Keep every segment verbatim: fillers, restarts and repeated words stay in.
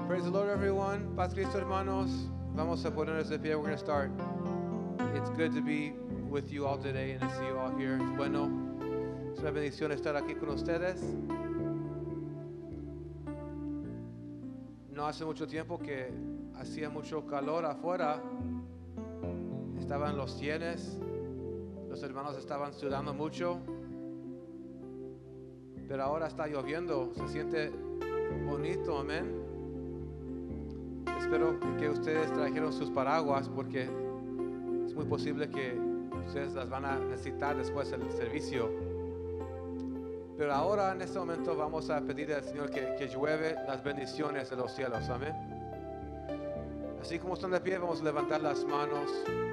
Praise the Lord, everyone. Paz Cristo, hermanos. Vamos a ponernos de pie. We're going to start. It's good to be with you all today and to see you all here. Es bueno. Es una bendición estar aquí con ustedes. No hace mucho tiempo que hacía mucho calor afuera. Estaban los cienes. Los hermanos estaban sudando mucho. Pero ahora está lloviendo. Se siente bonito, amén. Espero que ustedes trajeron sus paraguas porque es muy posible que ustedes las van a necesitar después del servicio. Pero ahora en este momento vamos a pedir al Señor que, que llueve las bendiciones de los cielos, amén. Así como están de pie, vamos a levantar las manos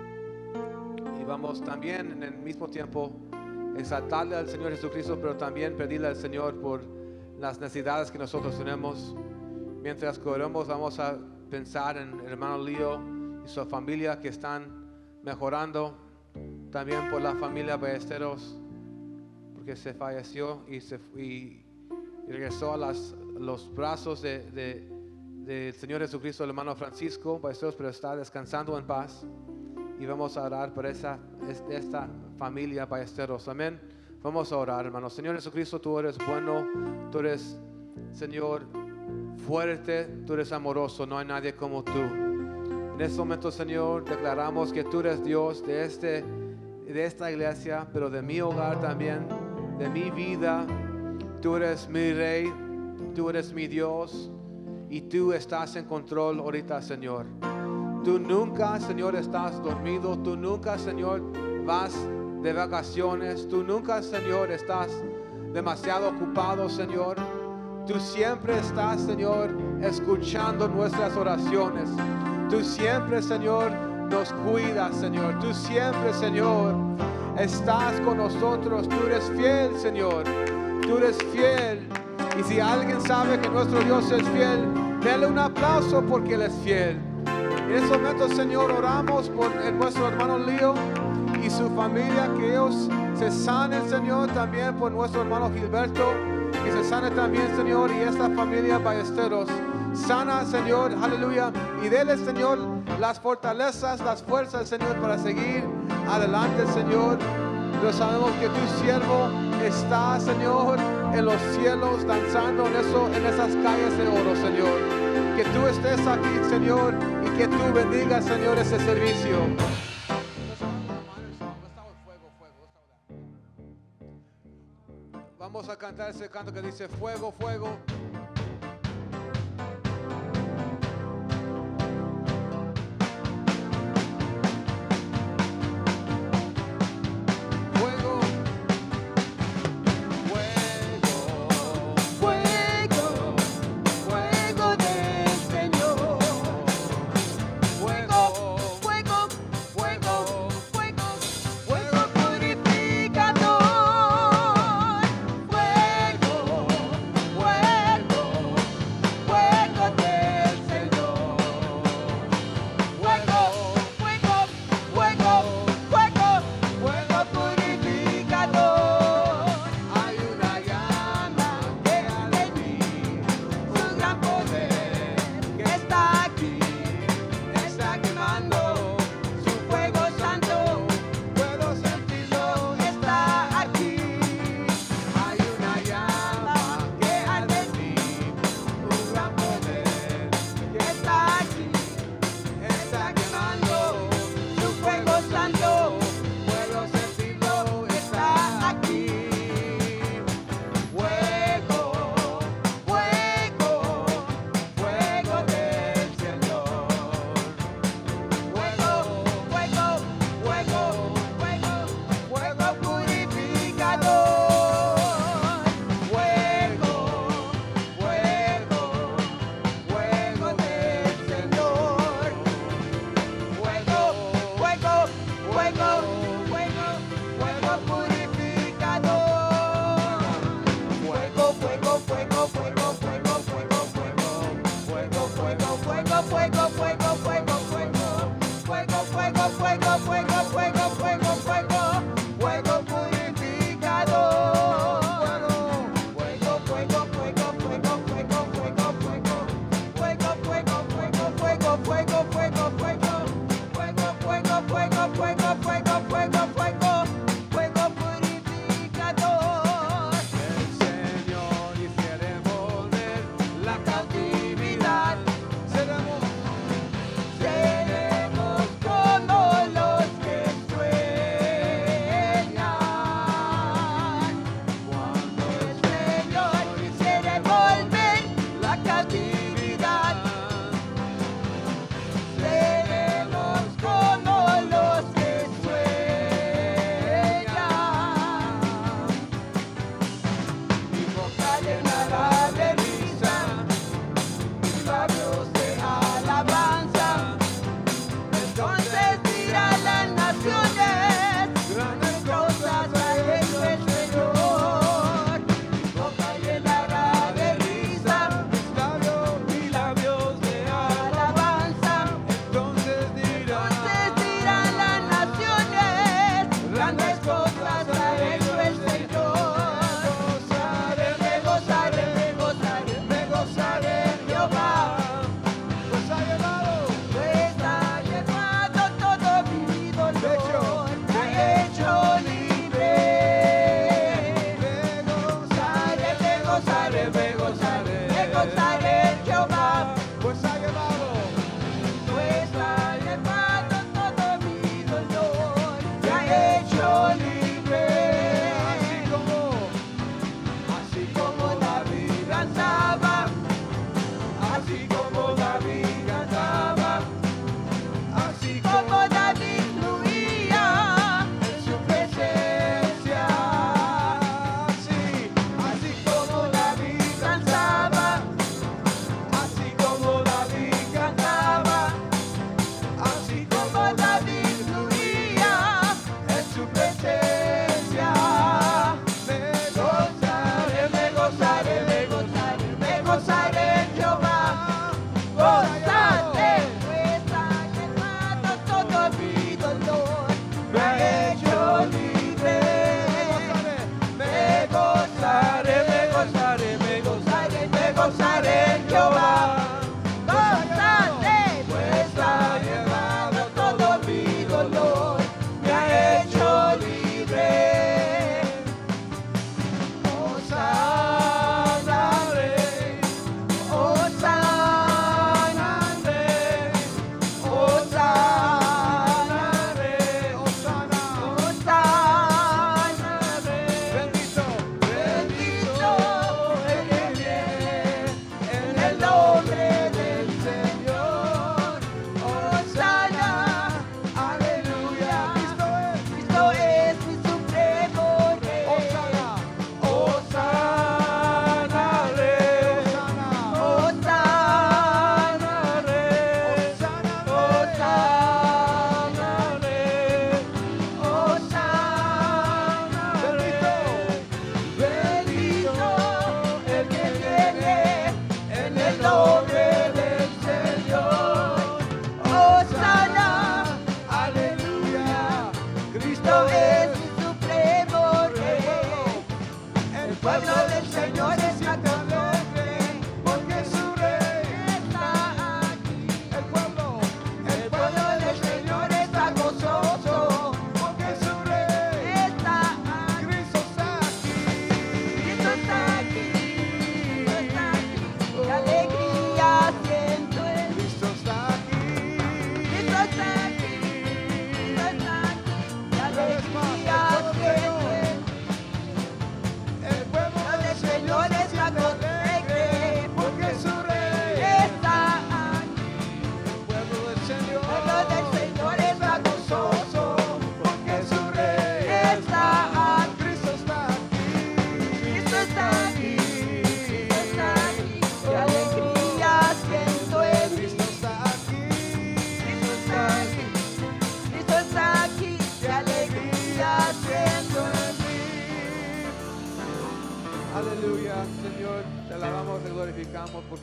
y vamos también en el mismo tiempo exaltarle al Señor Jesucristo, pero también pedirle al Señor por las necesidades que nosotros tenemos. Mientras que oramos, vamos a pensar en el hermano Leo y su familia que están mejorando. También por la familia Ballesteros, porque se falleció y, se, y, y regresó a las, los brazos del de, de, de Señor Jesucristo, el hermano Francisco Ballesteros, pero está descansando en paz. Y vamos a orar por esa, esta familia Ballesteros. Amén. Vamos a orar, hermanos. Señor Jesucristo, tú eres bueno, tú eres, Señor, fuerte, tú eres amoroso, no hay nadie como tú. En este momento, Señor, declaramos que tú eres Dios de, este, de esta iglesia, pero de mi hogar también, de mi vida. Tú eres mi Rey, tú eres mi Dios y tú estás en control ahorita, Señor. Tú nunca, Señor, estás dormido, tú nunca, Señor, vas de vacaciones, tú nunca, Señor, estás demasiado ocupado, Señor. Tú siempre estás, Señor, escuchando nuestras oraciones. Tú siempre, Señor, nos cuidas, Señor. Tú siempre, Señor, estás con nosotros. Tú eres fiel, Señor. Tú eres fiel. Y si alguien sabe que nuestro Dios es fiel, denle un aplauso porque Él es fiel. En este momento, Señor, oramos por nuestro hermano Leo y su familia, que ellos se sanen, Señor. También por nuestro hermano Gilberto, que se sane también, Señor, y esta familia Ballesteros. Sana, Señor, aleluya, y dele, Señor, las fortalezas, las fuerzas, Señor, para seguir adelante, Señor. Pero sabemos que tu siervo está, Señor, en los cielos, danzando en, eso, en esas calles de oro, Señor. Que tú estés aquí, Señor, y que tú bendigas, Señor, ese servicio. Vamos a cantar ese canto que dice fuego, fuego. Fuego,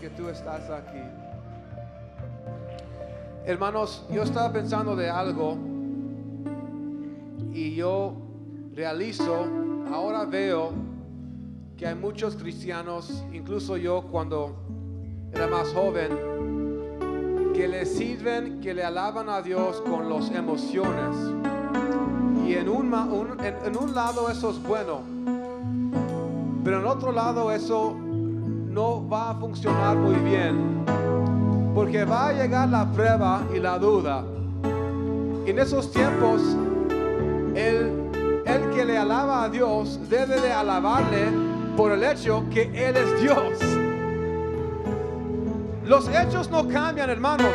que tú estás aquí. Hermanos, yo estaba pensando de algo y yo realizo, ahora veo que hay muchos cristianos, incluso yo cuando era más joven, que le sirven, que le alaban a Dios con las emociones. Y en un, un, en, en un lado eso es bueno, pero en otro lado eso no va a funcionar muy bien, porque va a llegar la prueba y la duda. Y en esos tiempos, el, el que le alaba a Dios debe de alabarle por el hecho que Él es Dios. Los hechos no cambian, hermanos.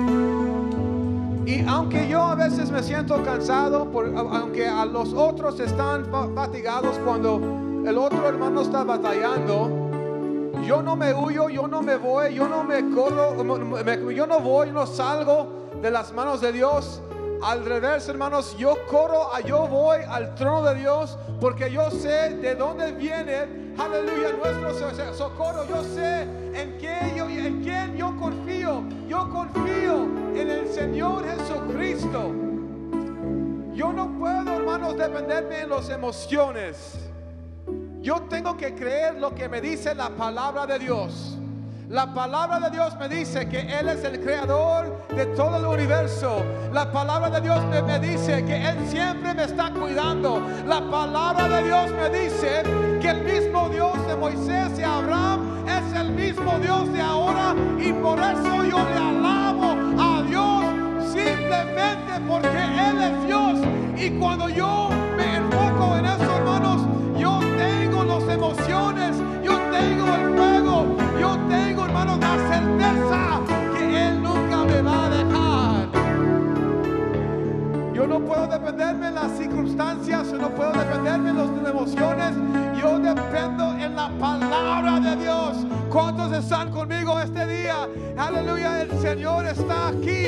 Y aunque yo a veces me siento cansado, por, aunque a los otros están fatigados cuando el otro hermano está batallando, yo no me huyo, yo no me voy, yo no me corro, me, yo no voy, no salgo de las manos de Dios. Al revés, hermanos, yo corro, yo voy al trono de Dios, porque yo sé de dónde viene, aleluya, nuestro socorro. Yo sé en quién yo, en quién yo confío. Yo confío en el Señor Jesucristo. Yo no puedo, hermanos, dependerme en las emociones. Yo tengo que creer lo que me dice la palabra de Dios. La palabra de Dios me dice que Él es el creador de todo el universo. La palabra de Dios me, me dice que Él siempre me está cuidando. La palabra de Dios me dice que el mismo Dios de Moisés y Abraham es el mismo Dios de ahora. Y por eso yo le alabo a Dios simplemente porque Él es Dios. Y cuando yo me enfoco en eso, hermanos, yo tengo las emociones, yo tengo el fuego, yo tengo, hermanos, la certeza que Él nunca me va a dejar. Yo no puedo dependerme en las circunstancias, yo no puedo dependerme en las emociones, yo dependo en la palabra de Dios. ¿Cuántos están conmigo este día? Aleluya, el Señor está aquí.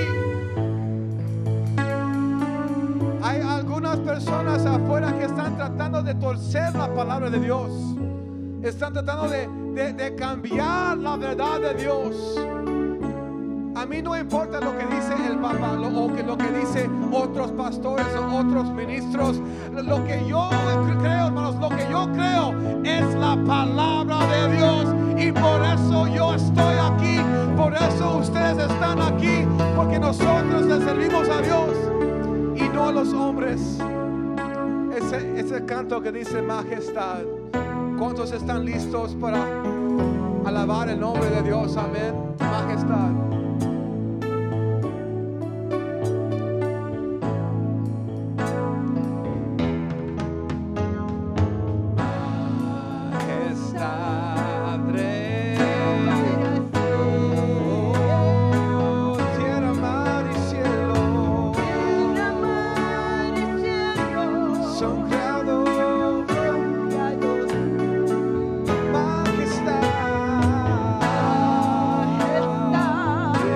Hay algunas personas afuera que están tratando de torcer la palabra de Dios. Están tratando de, de, de cambiar la verdad de Dios. A mí no importa lo que dice el Papa lo, o que lo que dice otros pastores o otros ministros. Lo que yo creo, hermanos, lo que yo creo es la palabra de Dios. Y por eso yo estoy aquí. Por eso ustedes están aquí. Porque nosotros le servimos a Dios y no a los hombres. Ese, ese canto que dice majestad. ¿Cuántos están listos para alabar el nombre de Dios? Amén. Majestad. Majestad.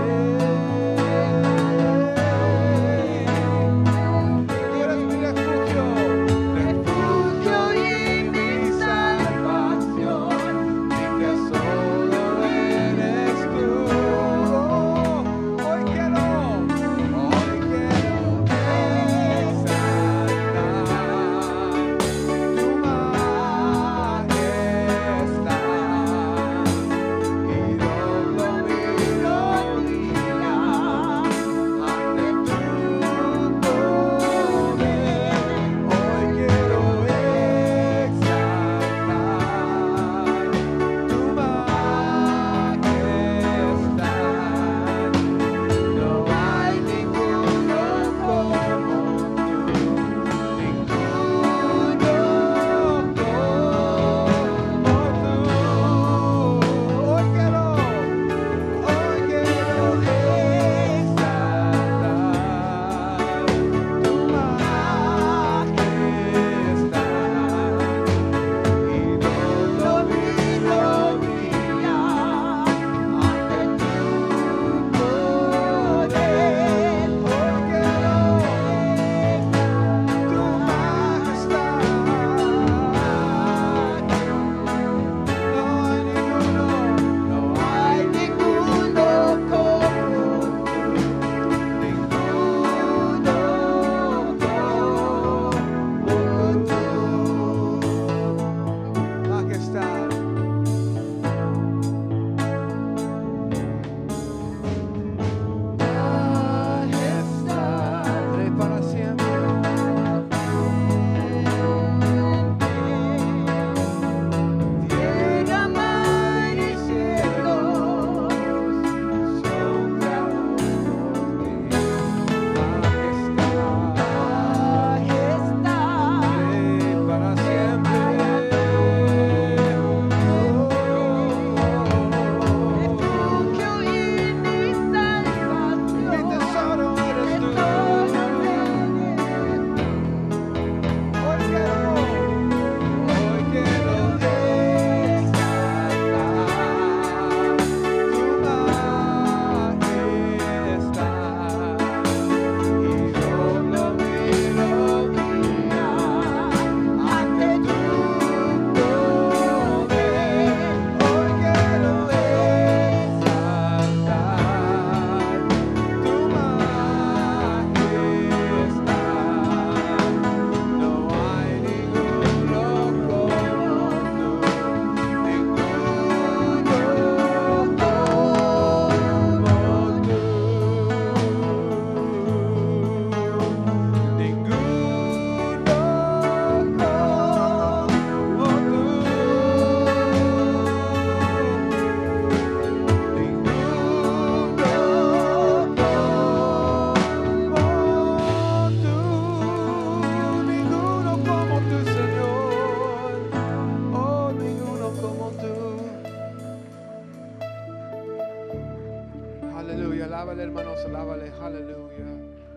Aleluya, alábale hermanos, alábale, aleluya.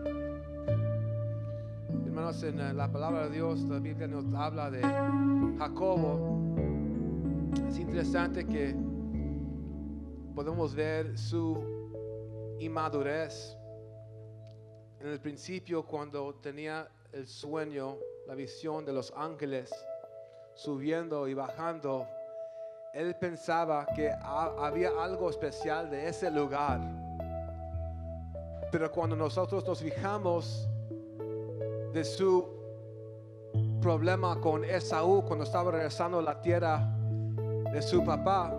Hermanos, en la palabra de Dios, la Biblia nos habla de Jacobo. Es interesante que podemos ver su inmadurez en el principio cuando tenía el sueño, la visión de los ángeles subiendo y bajando. Él pensaba que había algo especial de ese lugar. Pero cuando nosotros nos fijamos de su problema con Esaú, cuando estaba regresando a la tierra de su papá,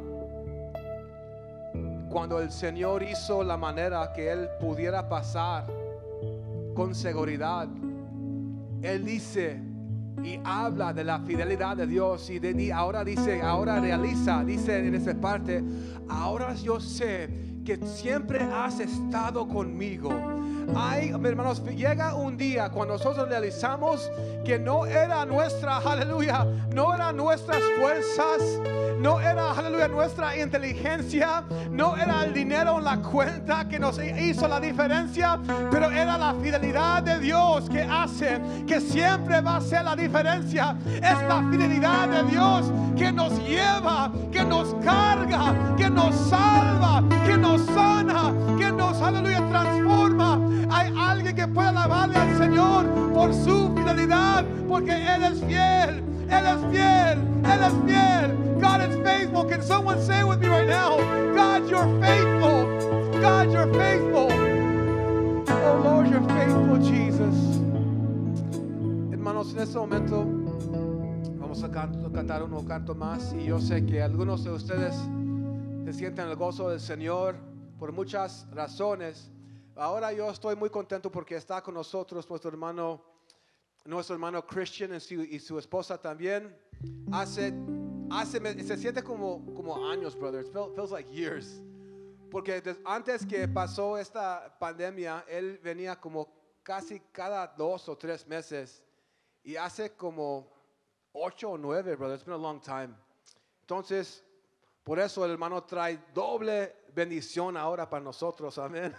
cuando el Señor hizo la manera que él pudiera pasar con seguridad, él dice y habla de la fidelidad de Dios y, de, y ahora dice, ahora realiza, dice en esa parte, ahora yo sé que siempre has estado conmigo. Ay, hermanos, llega un día cuando nosotros realizamos que no era nuestra, aleluya, no eran nuestras fuerzas, no era, aleluya, nuestra inteligencia, no era el dinero en la cuenta que nos hizo la diferencia, pero era la fidelidad de Dios que hace que siempre va a ser la diferencia. Es la fidelidad de Dios que nos lleva, que nos carga, que nos salva, que nos sana, que nos, aleluya, transforma. Hay alguien que puede alabarle al Señor por su fidelidad, porque Él es fiel, Él es fiel, Él es fiel. God is faithful. Can someone say with me right now, God, you're faithful. God, you're faithful. Oh Lord, you're faithful, Jesus. Hermanos, en este momento vamos a can- cantar un canto más, y yo sé que algunos de ustedes se sienten el gozo del Señor por muchas razones. Ahora yo estoy muy contento porque está con nosotros nuestro hermano, nuestro hermano Christian y su, y su esposa también. Hace, hace, se siente como, como años, brother. It feels, feels like years. Porque des, antes que pasó esta pandemia, él venía como casi cada dos o tres meses. Y hace como ocho o nueve, brother. It's been a long time. Entonces, por eso el hermano trae doble bendición ahora para nosotros. Amén.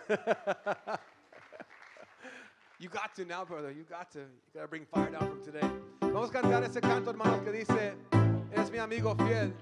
You got to now, brother. You got to. You got to bring fire down from today. Vamos a cantar ese canto, hermanos, que dice, eres mi amigo fiel.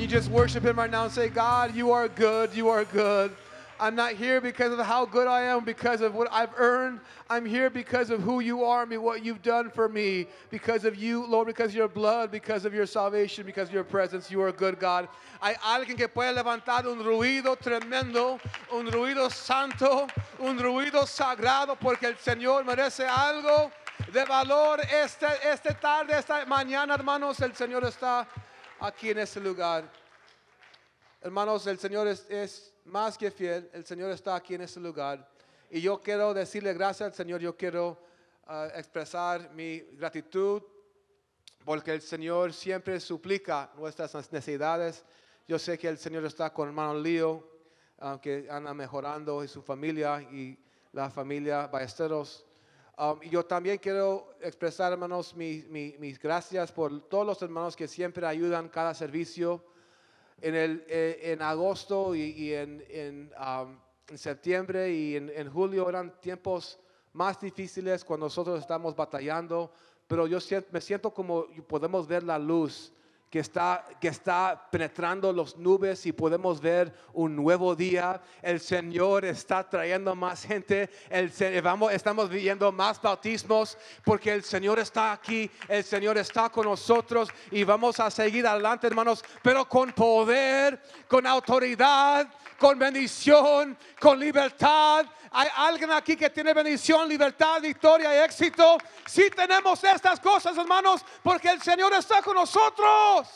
you just worship him right now and say, God, you are good, you are good. I'm not here because of how good I am, because of what I've earned. I'm here because of who you are and what you've done for me. Because of you, Lord, because of your blood, because of your salvation, because of your presence. You are a good God. Hay alguien que puede levantar un ruido tremendo, un ruido santo, un ruido sagrado, porque el Señor merece algo de valor. Este, esta tarde, esta mañana, hermanos, el Señor está aquí en este lugar. Hermanos, el Señor es, es más que fiel. El Señor está aquí en este lugar. Y yo quiero decirle gracias al Señor. Yo quiero uh, expresar mi gratitud porque el Señor siempre suplica nuestras necesidades. Yo sé que el Señor está con hermano Leo, uh, que anda mejorando, y su familia y la familia Ballesteros. Um, y yo también quiero expresar, hermanos, mi, mi, mis gracias por todos los hermanos que siempre ayudan cada servicio. En, el, eh, en agosto y, y en, en, um, en septiembre y en, en julio eran tiempos más difíciles cuando nosotros estamos batallando, pero yo siento, me siento como podemos ver la luz que está, que está penetrando las nubes y podemos ver un nuevo día. El Señor está trayendo más gente. El, vamos, estamos viviendo más bautismos porque el Señor está aquí. El Señor está con nosotros y vamos a seguir adelante, hermanos, pero con poder, con autoridad, con bendición, con libertad. Hay alguien aquí que tiene bendición, libertad, victoria y éxito. Sí tenemos estas cosas, hermanos, porque el Señor está con nosotros.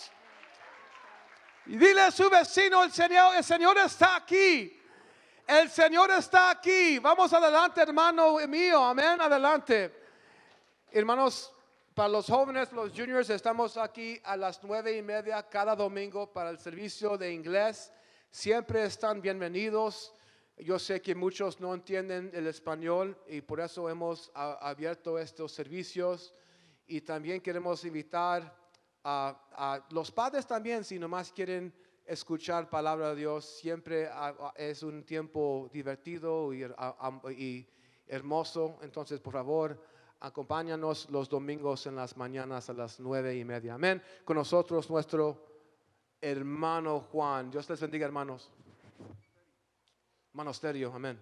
Y dile a su vecino, el Señor, el Señor está aquí. El Señor está aquí. Vamos adelante, hermano mío. Amén, adelante. Hermanos, para los jóvenes, los juniors, estamos aquí a las nueve y media cada domingo para el servicio de inglés. Siempre están bienvenidos. Yo sé que muchos no entienden el español y por eso hemos a, abierto estos servicios. Y también queremos invitar a, a los padres también, si nomás quieren escuchar palabra de Dios. Siempre a, a, es un tiempo divertido y, a, y hermoso. Entonces, por favor, acompáñanos los domingos en las mañanas a las nueve y media. Amén. Con nosotros nuestro hermano Juan. Dios les bendiga, hermanos. Monasterio, amén.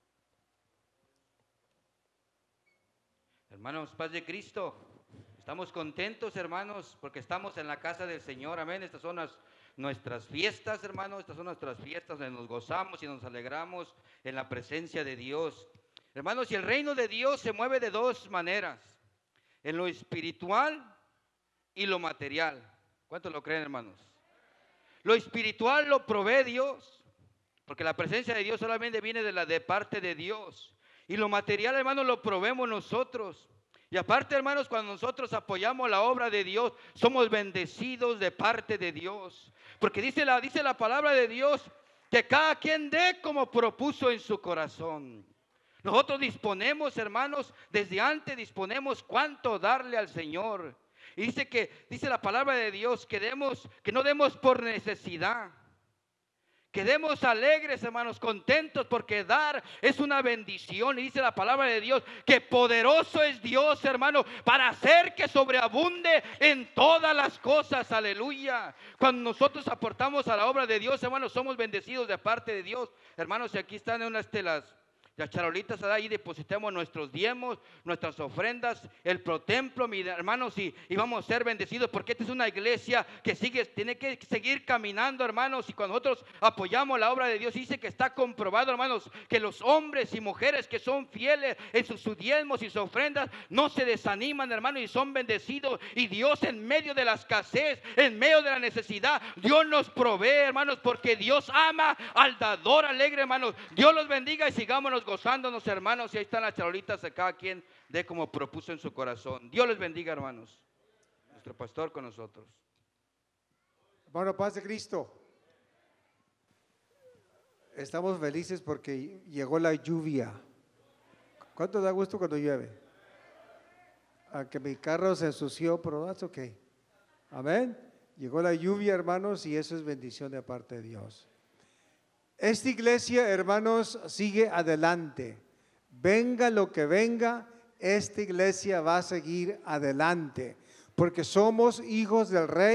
Hermanos, paz de Cristo. Estamos contentos, hermanos, porque estamos en la casa del Señor, amén. Estas son las, nuestras fiestas, hermanos. Estas son nuestras fiestas donde nos gozamos y nos alegramos en la presencia de Dios. Hermanos, y el reino de Dios se mueve de dos maneras: en lo espiritual y lo material. ¿Cuántos lo creen, hermanos? Lo espiritual lo provee Dios, porque la presencia de Dios solamente viene de la de parte de Dios. Y lo material, hermanos, lo proveemos nosotros. Y aparte, hermanos, cuando nosotros apoyamos la obra de Dios, somos bendecidos de parte de Dios. Porque dice la, dice la palabra de Dios que cada quien dé como propuso en su corazón. Nosotros disponemos, hermanos, desde antes disponemos cuánto darle al Señor. Y dice que, dice la palabra de Dios, que demos, que no demos por necesidad. Quedemos alegres, hermanos, contentos, porque dar es una bendición. Y dice la palabra de Dios que poderoso es Dios, hermano, para hacer que sobreabunde en todas las cosas. Aleluya. Cuando nosotros aportamos a la obra de Dios, hermanos, somos bendecidos de parte de Dios. Hermanos, y aquí están unas telas. Las charolitas, ahí depositamos nuestros diezmos, nuestras ofrendas, el protemplo, mis hermanos, y, y vamos a ser bendecidos, porque esta es una iglesia que sigue, tiene que seguir caminando, hermanos. Y cuando nosotros apoyamos la obra de Dios, dice que está comprobado, hermanos, que los hombres y mujeres que son fieles en sus, sus diezmos y sus ofrendas no se desaniman, hermanos, y son bendecidos. Y Dios, en medio de la escasez, en medio de la necesidad, Dios nos provee, hermanos, porque Dios ama al dador alegre, hermanos. Dios los bendiga y sigámonos gozándonos, hermanos. Y ahí están las charolitas de cada quien de como propuso en su corazón. Dios les bendiga, hermanos. Nuestro pastor con nosotros. Hermano, paz de Cristo. Estamos felices porque llegó la lluvia. ¿Cuánto da gusto cuando llueve? Aunque mi carro se ensució, pero that's okay. Amén. Llegó la lluvia, hermanos, y eso es bendición de parte de Dios. Esta iglesia, hermanos, sigue adelante. Venga lo que venga, esta iglesia va a seguir adelante, porque somos hijos del Rey,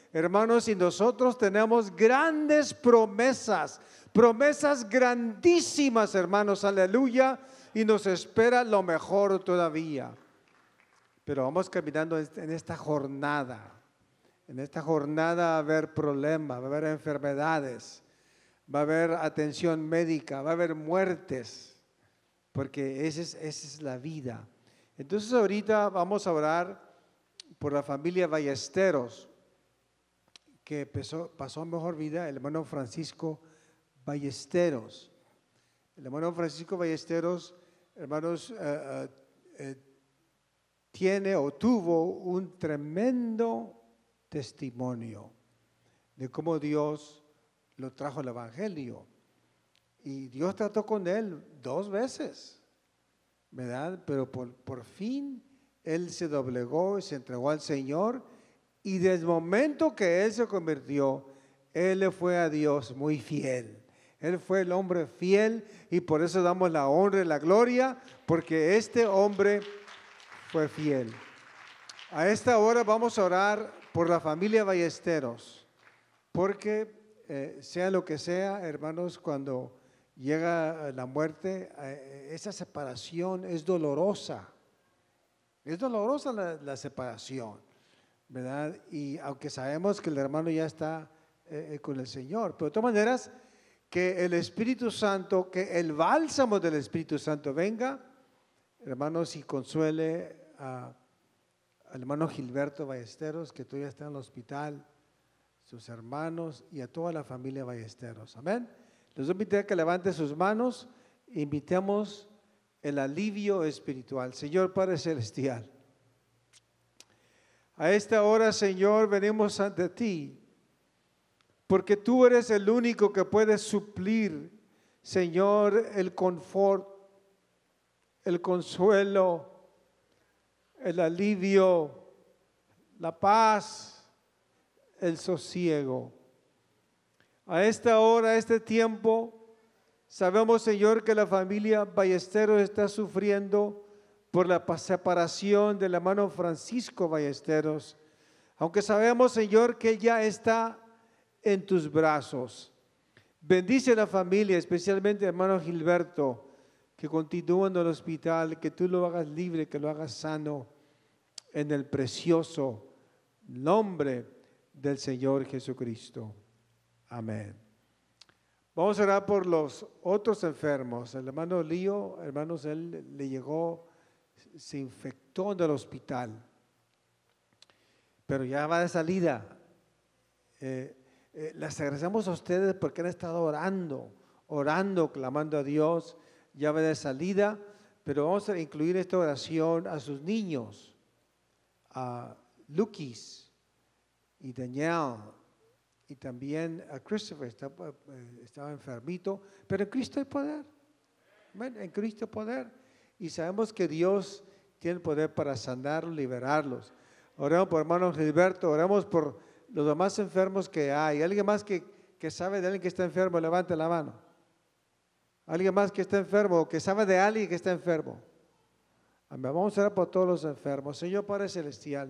hermanos, y nosotros tenemos grandes promesas, promesas grandísimas, hermanos, aleluya, y nos espera lo mejor todavía. Pero vamos caminando en esta jornada, en esta jornada va a haber problemas, va a haber enfermedades, va a haber atención médica, va a haber muertes, porque esa es, esa es la vida. Entonces ahorita vamos a orar por la familia Ballesteros, que pasó, pasó mejor vida, el hermano Francisco Ballesteros. El hermano Francisco Ballesteros, hermanos, eh, eh, eh, tiene o tuvo un tremendo testimonio de cómo Dios lo trajo al Evangelio. Y Dios trató con él dos veces, ¿verdad? Pero por, por fin él se doblegó y se entregó al Señor. Y desde el momento que él se convirtió, él le fue a Dios muy fiel. Él fue el hombre fiel y por eso damos la honra y la gloria, porque este hombre fue fiel. A esta hora vamos a orar por la familia Ballesteros, porque eh, sea lo que sea, hermanos, cuando llega la muerte, eh, esa separación es dolorosa. Es dolorosa la, la separación, ¿verdad? Y aunque sabemos que el hermano ya está eh, con el Señor, pero de todas maneras, que el Espíritu Santo, que el bálsamo del Espíritu Santo venga, hermanos, y consuele a, al hermano Gilberto Ballesteros, que todavía está en el hospital, sus hermanos y a toda la familia Ballesteros. Amén. Les voy a invitar a que levanten sus manos e invitemos el alivio espiritual. Señor Padre Celestial, a esta hora, Señor, venimos ante ti, porque tú eres el único que puede suplir, Señor, el confort, el consuelo, el alivio, la paz, el sosiego. A esta hora, a este tiempo, sabemos, Señor, que la familia Ballesteros está sufriendo por la separación del hermano Francisco Ballesteros, aunque sabemos, Señor, que ya está en tus brazos. Bendice a la familia, especialmente al hermano Gilberto, que continúa en el hospital, que tú lo hagas libre, que lo hagas sano, en el precioso nombre del Señor Jesucristo. Amén. Vamos a orar por los otros enfermos. El hermano Lío, hermanos, él le llegó, se infectó en el hospital, pero ya va de salida. Eh, eh, les agradecemos a ustedes porque han estado orando, orando, clamando a Dios. Ya va de salida, pero vamos a incluir esta oración a sus niños, a Lukis y Daniel, y también a Christopher. Estaba, estaba enfermito, pero en Cristo hay poder. Amén. En Cristo hay poder. Y sabemos que Dios tiene poder para sanarlos, liberarlos. Oramos por hermano Gilberto, oramos por los demás enfermos que hay. ¿Alguien más que, que sabe de alguien que está enfermo? Levante la mano. ¿Alguien más que está enfermo o que sabe de alguien que está enfermo? Amén. Vamos a orar por todos los enfermos. Señor Padre Celestial,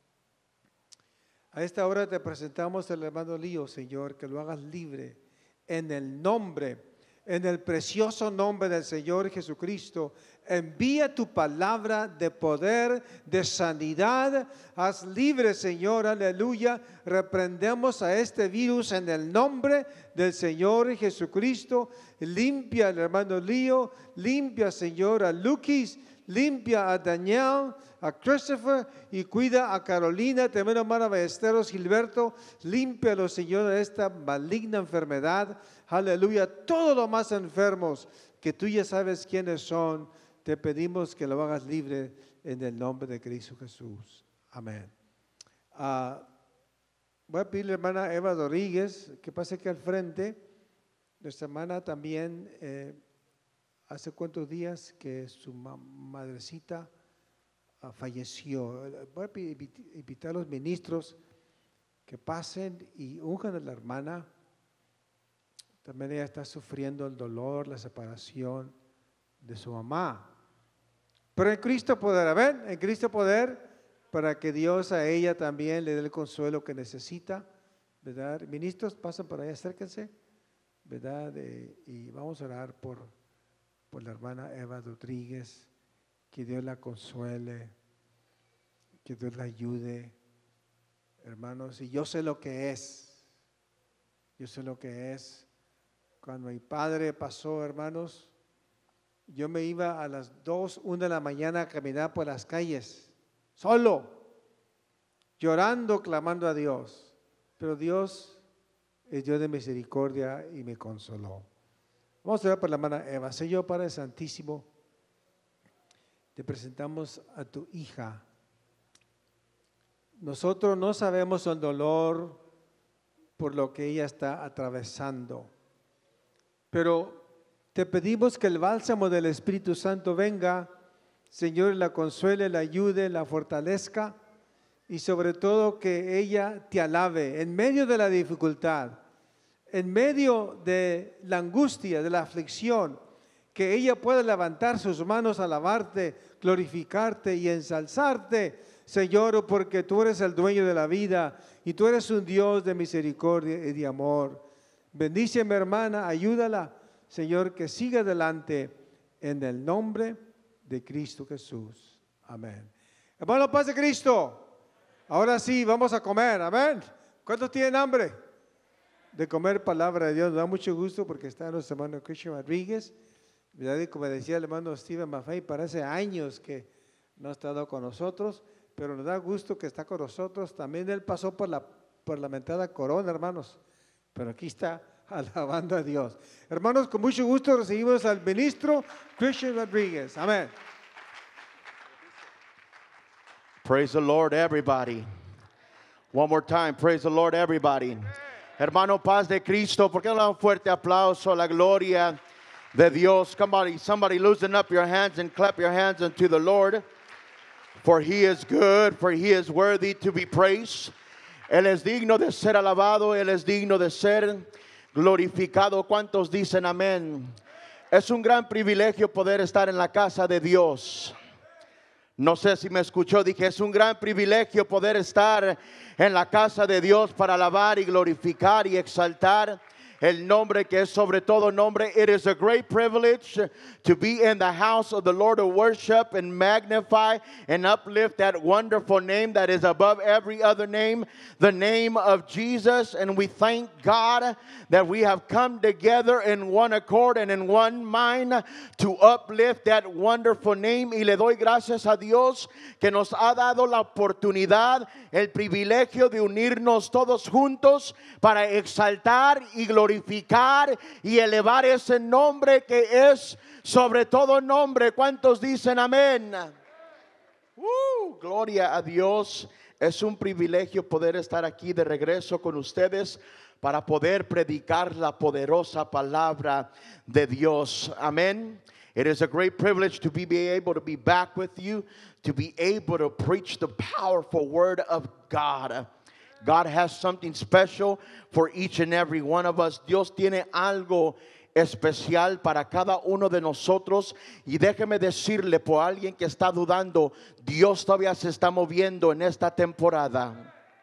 a esta hora te presentamos al hermano Lío, Señor, que lo hagas libre en el nombre, en el precioso nombre del Señor Jesucristo. Envía tu palabra de poder, de sanidad. Haz libre, Señor, aleluya. Reprendemos a este virus en el nombre del Señor Jesucristo. Limpia al hermano Lío, limpia, Señor, a Lukis, limpia a Daniel, a Christopher y cuida a Carolina, también hermana Ballesteros, Gilberto. Límpialo, Señor, de esta maligna enfermedad. Aleluya. Todos los más enfermos que tú ya sabes quiénes son, te pedimos que lo hagas libre en el nombre de Cristo Jesús. Amén. Uh, voy a pedirle a la hermana Eva Rodríguez que pase aquí al frente. Nuestra hermana también, eh, hace cuántos días que su ma madrecita uh, falleció. Voy a invitar a los ministros que pasen y unjan a la hermana. También ella está sufriendo el dolor, la separación de su mamá. Pero en Cristo poder, ¿ven? En Cristo poder para que Dios a ella también le dé el consuelo que necesita, ¿verdad? Ministros, pasen por ahí, acérquense, ¿verdad? Eh, y vamos a orar por, por la hermana Eva Rodríguez, que Dios la consuele, que Dios la ayude, hermanos. Y yo sé lo que es, yo sé lo que es. Cuando mi padre pasó, hermanos, yo me iba a las dos, una de la mañana a caminar por las calles, solo, llorando, clamando a Dios. Pero Dios es Dios de misericordia y me consoló. Vamos a orar por la hermana Eva. Señor Padre Santísimo, te presentamos a tu hija. Nosotros no sabemos el dolor por lo que ella está atravesando, pero te pedimos que el bálsamo del Espíritu Santo venga, Señor, la consuele, la ayude, la fortalezca y sobre todo que ella te alabe en medio de la dificultad, en medio de la angustia, de la aflicción, que ella pueda levantar sus manos a alabarte, glorificarte y ensalzarte, Señor, porque tú eres el dueño de la vida y tú eres un Dios de misericordia y de amor. Bendice a mi hermana, ayúdala, Señor, que siga adelante en el nombre de Cristo Jesús. Amén. Hermano, paz de Cristo. Ahora sí, vamos a comer. Amén. ¿Cuántos tienen hambre de comer palabra de Dios? Nos da mucho gusto porque está nuestro hermano Christian Rodríguez. Y como decía el hermano Steven Maffei, parece años que no ha estado con nosotros, pero nos da gusto que está con nosotros. También él pasó por la, por la mentada corona, hermanos, pero aquí está alabando a Dios. Hermanos, con mucho gusto recibimos al ministro Christian Rodríguez. Amén. Praise the Lord, everybody. One more time, praise the Lord, everybody. Hermano, paz de Cristo. ¿Por qué no le da un fuerte aplauso a la gloria de Dios? Come on, somebody loosen up your hands and clap your hands unto the Lord. For He is good, for He is worthy to be praised. Él es digno de ser alabado, Él es digno de ser glorificado. ¿Cuántos dicen amén? Es un gran privilegio poder estar en la casa de Dios. No sé si me escuchó, dije, es un gran privilegio poder estar en la casa de Dios para alabar y glorificar y exaltar el nombre que es sobre todo nombre. It is a great privilege to be in the house of the Lord to worship and magnify and uplift that wonderful name that is above every other name, the name of Jesus. And we thank God that we have come together in one accord and in one mind to uplift that wonderful name. Y le doy gracias a Dios que nos ha dado la oportunidad, el privilegio de unirnos todos juntos para exaltar y glorificar y elevar ese nombre que es sobre todo nombre. ¿Cuántos dicen amén? Uh, gloria a Dios. Es un privilegio poder estar aquí de regreso con ustedes para poder predicar la poderosa palabra de Dios. Amén. It is a great privilege to be, be able to be back with you, to be able to preach the powerful word of God. God has something special for each and every one of us. Dios tiene algo especial para cada uno de nosotros. Y déjeme decirle, por alguien que está dudando, Dios todavía se está moviendo en esta temporada.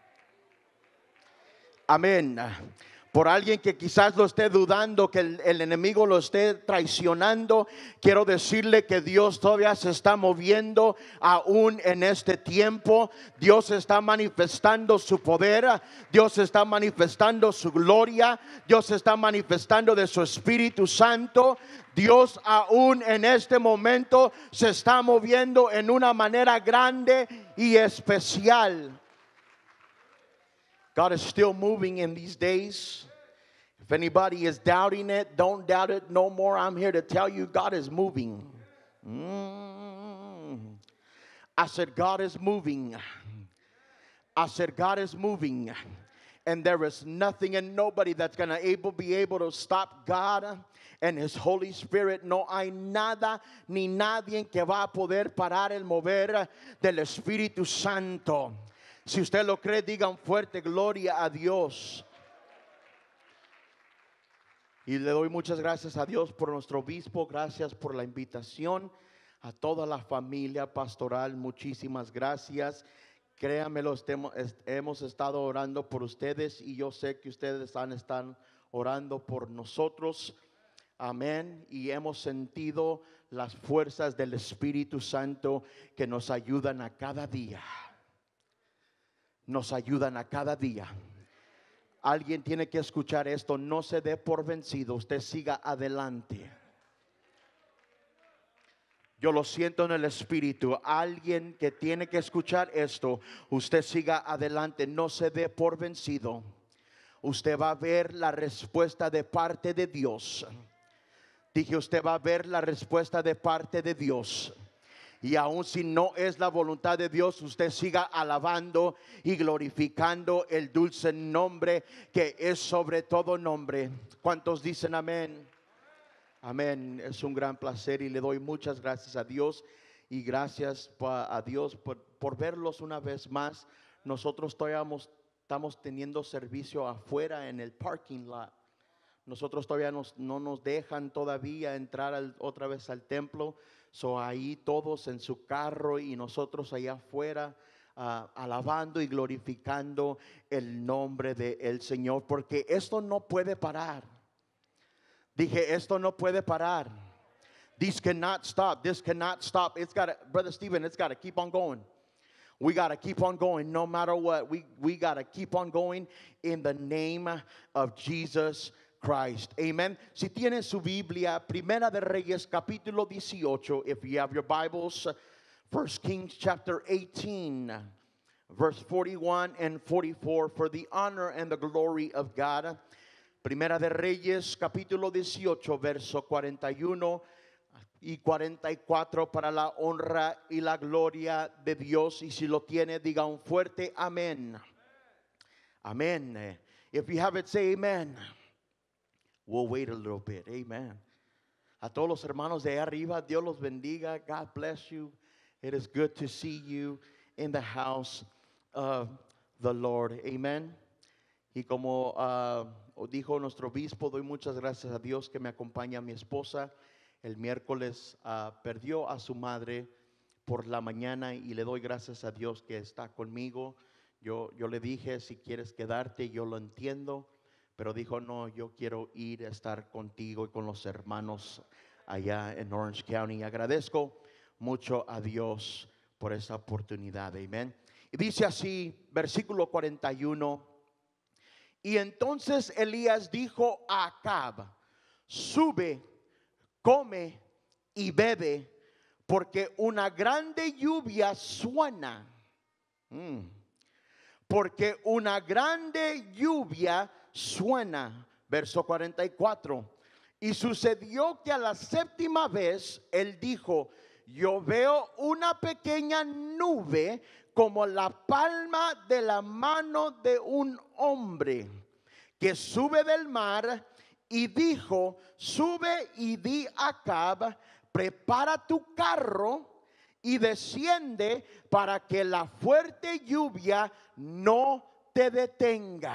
Amén. Por alguien que quizás lo esté dudando, que el, el enemigo lo esté traicionando, quiero decirle que Dios todavía se está moviendo aún en este tiempo. Dios está manifestando su poder, Dios está manifestando su gloria, Dios está manifestando de su Espíritu Santo. Dios aún en este momento se está moviendo en una manera grande y especial. God is still moving in these days. If anybody is doubting it, don't doubt it no more. I'm here to tell you God is moving. Mm. I said God is moving. I said God is moving. And there is nothing and nobody that's going to able be able to stop God and His Holy Spirit. No hay nada ni nadie que va a poder parar el mover del Espíritu Santo. Si usted lo cree, digan fuerte gloria a Dios. Y le doy muchas gracias a Dios por nuestro obispo. Gracias por la invitación. A toda la familia pastoral, muchísimas gracias. créanmelo, estemos- est- hemos estado orando por ustedes y yo sé que ustedes están, están orando por nosotros. Amén. Y hemos sentido las fuerzas del Espíritu Santo que nos ayudan a cada día. Nos ayudan a cada día. Alguien tiene que escuchar esto. No se dé por vencido. Usted siga adelante. Yo lo siento en el Espíritu. Alguien que tiene que escuchar esto. Usted siga adelante. No se dé por vencido. Usted va a ver la respuesta de parte de Dios. Dije, usted va a ver la respuesta de parte de Dios. Y aun si no es la voluntad de Dios, usted siga alabando y glorificando el dulce nombre que es sobre todo nombre. ¿Cuántos dicen amén? Amén. Es un gran placer y le doy muchas gracias a Dios. Y gracias a Dios por, por verlos una vez más. Nosotros todavía estamos teniendo servicio afuera en el parking lot. Nosotros todavía nos, no nos dejan todavía entrar al, otra vez al templo. So ahí todos en su carro y nosotros allá afuera uh, alabando y glorificando el nombre del Señor. Porque esto no puede parar. Dije, esto no puede parar. This cannot stop. This cannot stop. It's got to, Brother Stephen, it's got to keep on going. We got to keep on going no matter what. We, we got to keep on going in the name of Jesus Christ. Amen. Si tiene su Biblia, Primera de Reyes capítulo dieciocho. If you have your Bibles, First Kings chapter eighteen, verse forty-one and forty-four. For the honor and the glory of God. Primera de Reyes capítulo dieciocho, verso cuarenta y uno y cuarenta y cuatro, para la honra y la gloria de Dios. Y si lo tiene, diga un fuerte amén. Amén. If you have it, say amen. We'll wait a little bit. Amen. A todos los hermanos de ahí arriba, Dios los bendiga. God bless you. It is good to see you in the house of the Lord. Amen. Y como uh, dijo nuestro obispo, doy muchas gracias a Dios que me acompaña mi esposa. El miércoles uh, perdió a su madre por la mañana y le doy gracias a Dios que está conmigo. Yo, yo le dije, si quieres quedarte, yo lo entiendo. Pero dijo, no, yo quiero ir a estar contigo y con los hermanos allá en Orange County. Agradezco mucho a Dios por esa oportunidad. Amén. Y dice así, versículo cuarenta y uno. Y entonces Elías dijo a Acab, sube, come y bebe, porque una grande lluvia suena. Mm. Porque una grande lluvia suena. Verso cuarenta y cuatro. Y sucedió que a la séptima vez él dijo, yo veo una pequeña nube como la palma de la mano de un hombre que sube del mar. Y dijo, sube y di a Acab, prepara tu carro y desciende para que la fuerte lluvia no te detenga.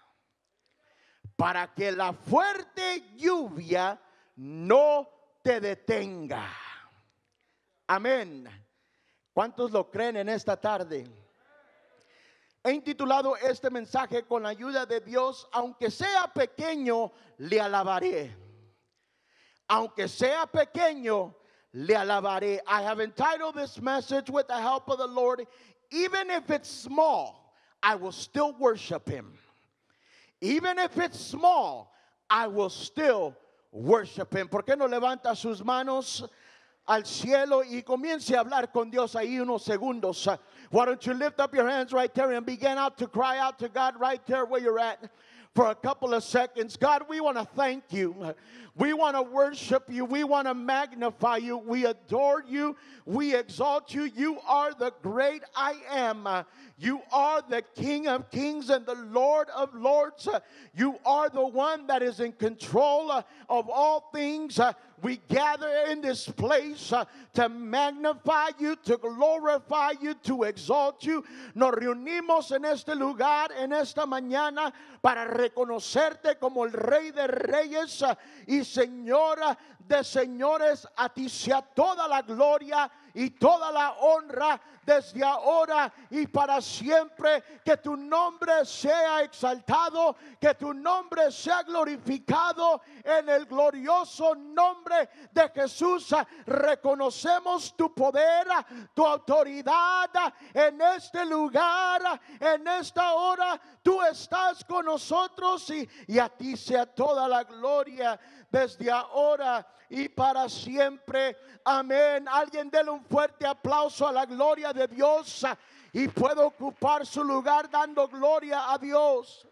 Para que la fuerte lluvia no te detenga. Amén. ¿Cuántos lo creen en esta tarde? He intitulado este mensaje con la ayuda de Dios, aunque sea pequeño, le alabaré. Aunque sea pequeño, le alabaré. I have entitled this message with the help of the Lord, even if it's small, I will still worship Him. Even if it's small, I will still worship Him. ¿Por qué no levanta sus manos al cielo y comience a hablar con Dios ahí unos segundos? Why don't you lift up your hands right there and begin out to cry out to God right there where you're at for a couple of seconds. God, we want to thank you. We want to worship you. We want to magnify you. We adore you. We exalt you. You are the great I am. You are the King of kings and the Lord of lords. You are the one that is in control of all things. We gather in this place to magnify you, to glorify you, to exalt you. Nos reunimos en este lugar, en esta mañana, para reconocerte como el Rey de Reyes y Señora de señores. A ti sea toda la gloria y toda la honra desde ahora y para siempre. Que tu nombre sea exaltado, que tu nombre sea glorificado. En el glorioso nombre de Jesús reconocemos tu poder, tu autoridad en este lugar, en esta hora. Tú estás con nosotros y, y a ti sea toda la gloria desde ahora y para siempre. Amén. Alguien déle un fuerte aplauso a la gloria de Dios y puede ocupar su lugar dando gloria a Dios.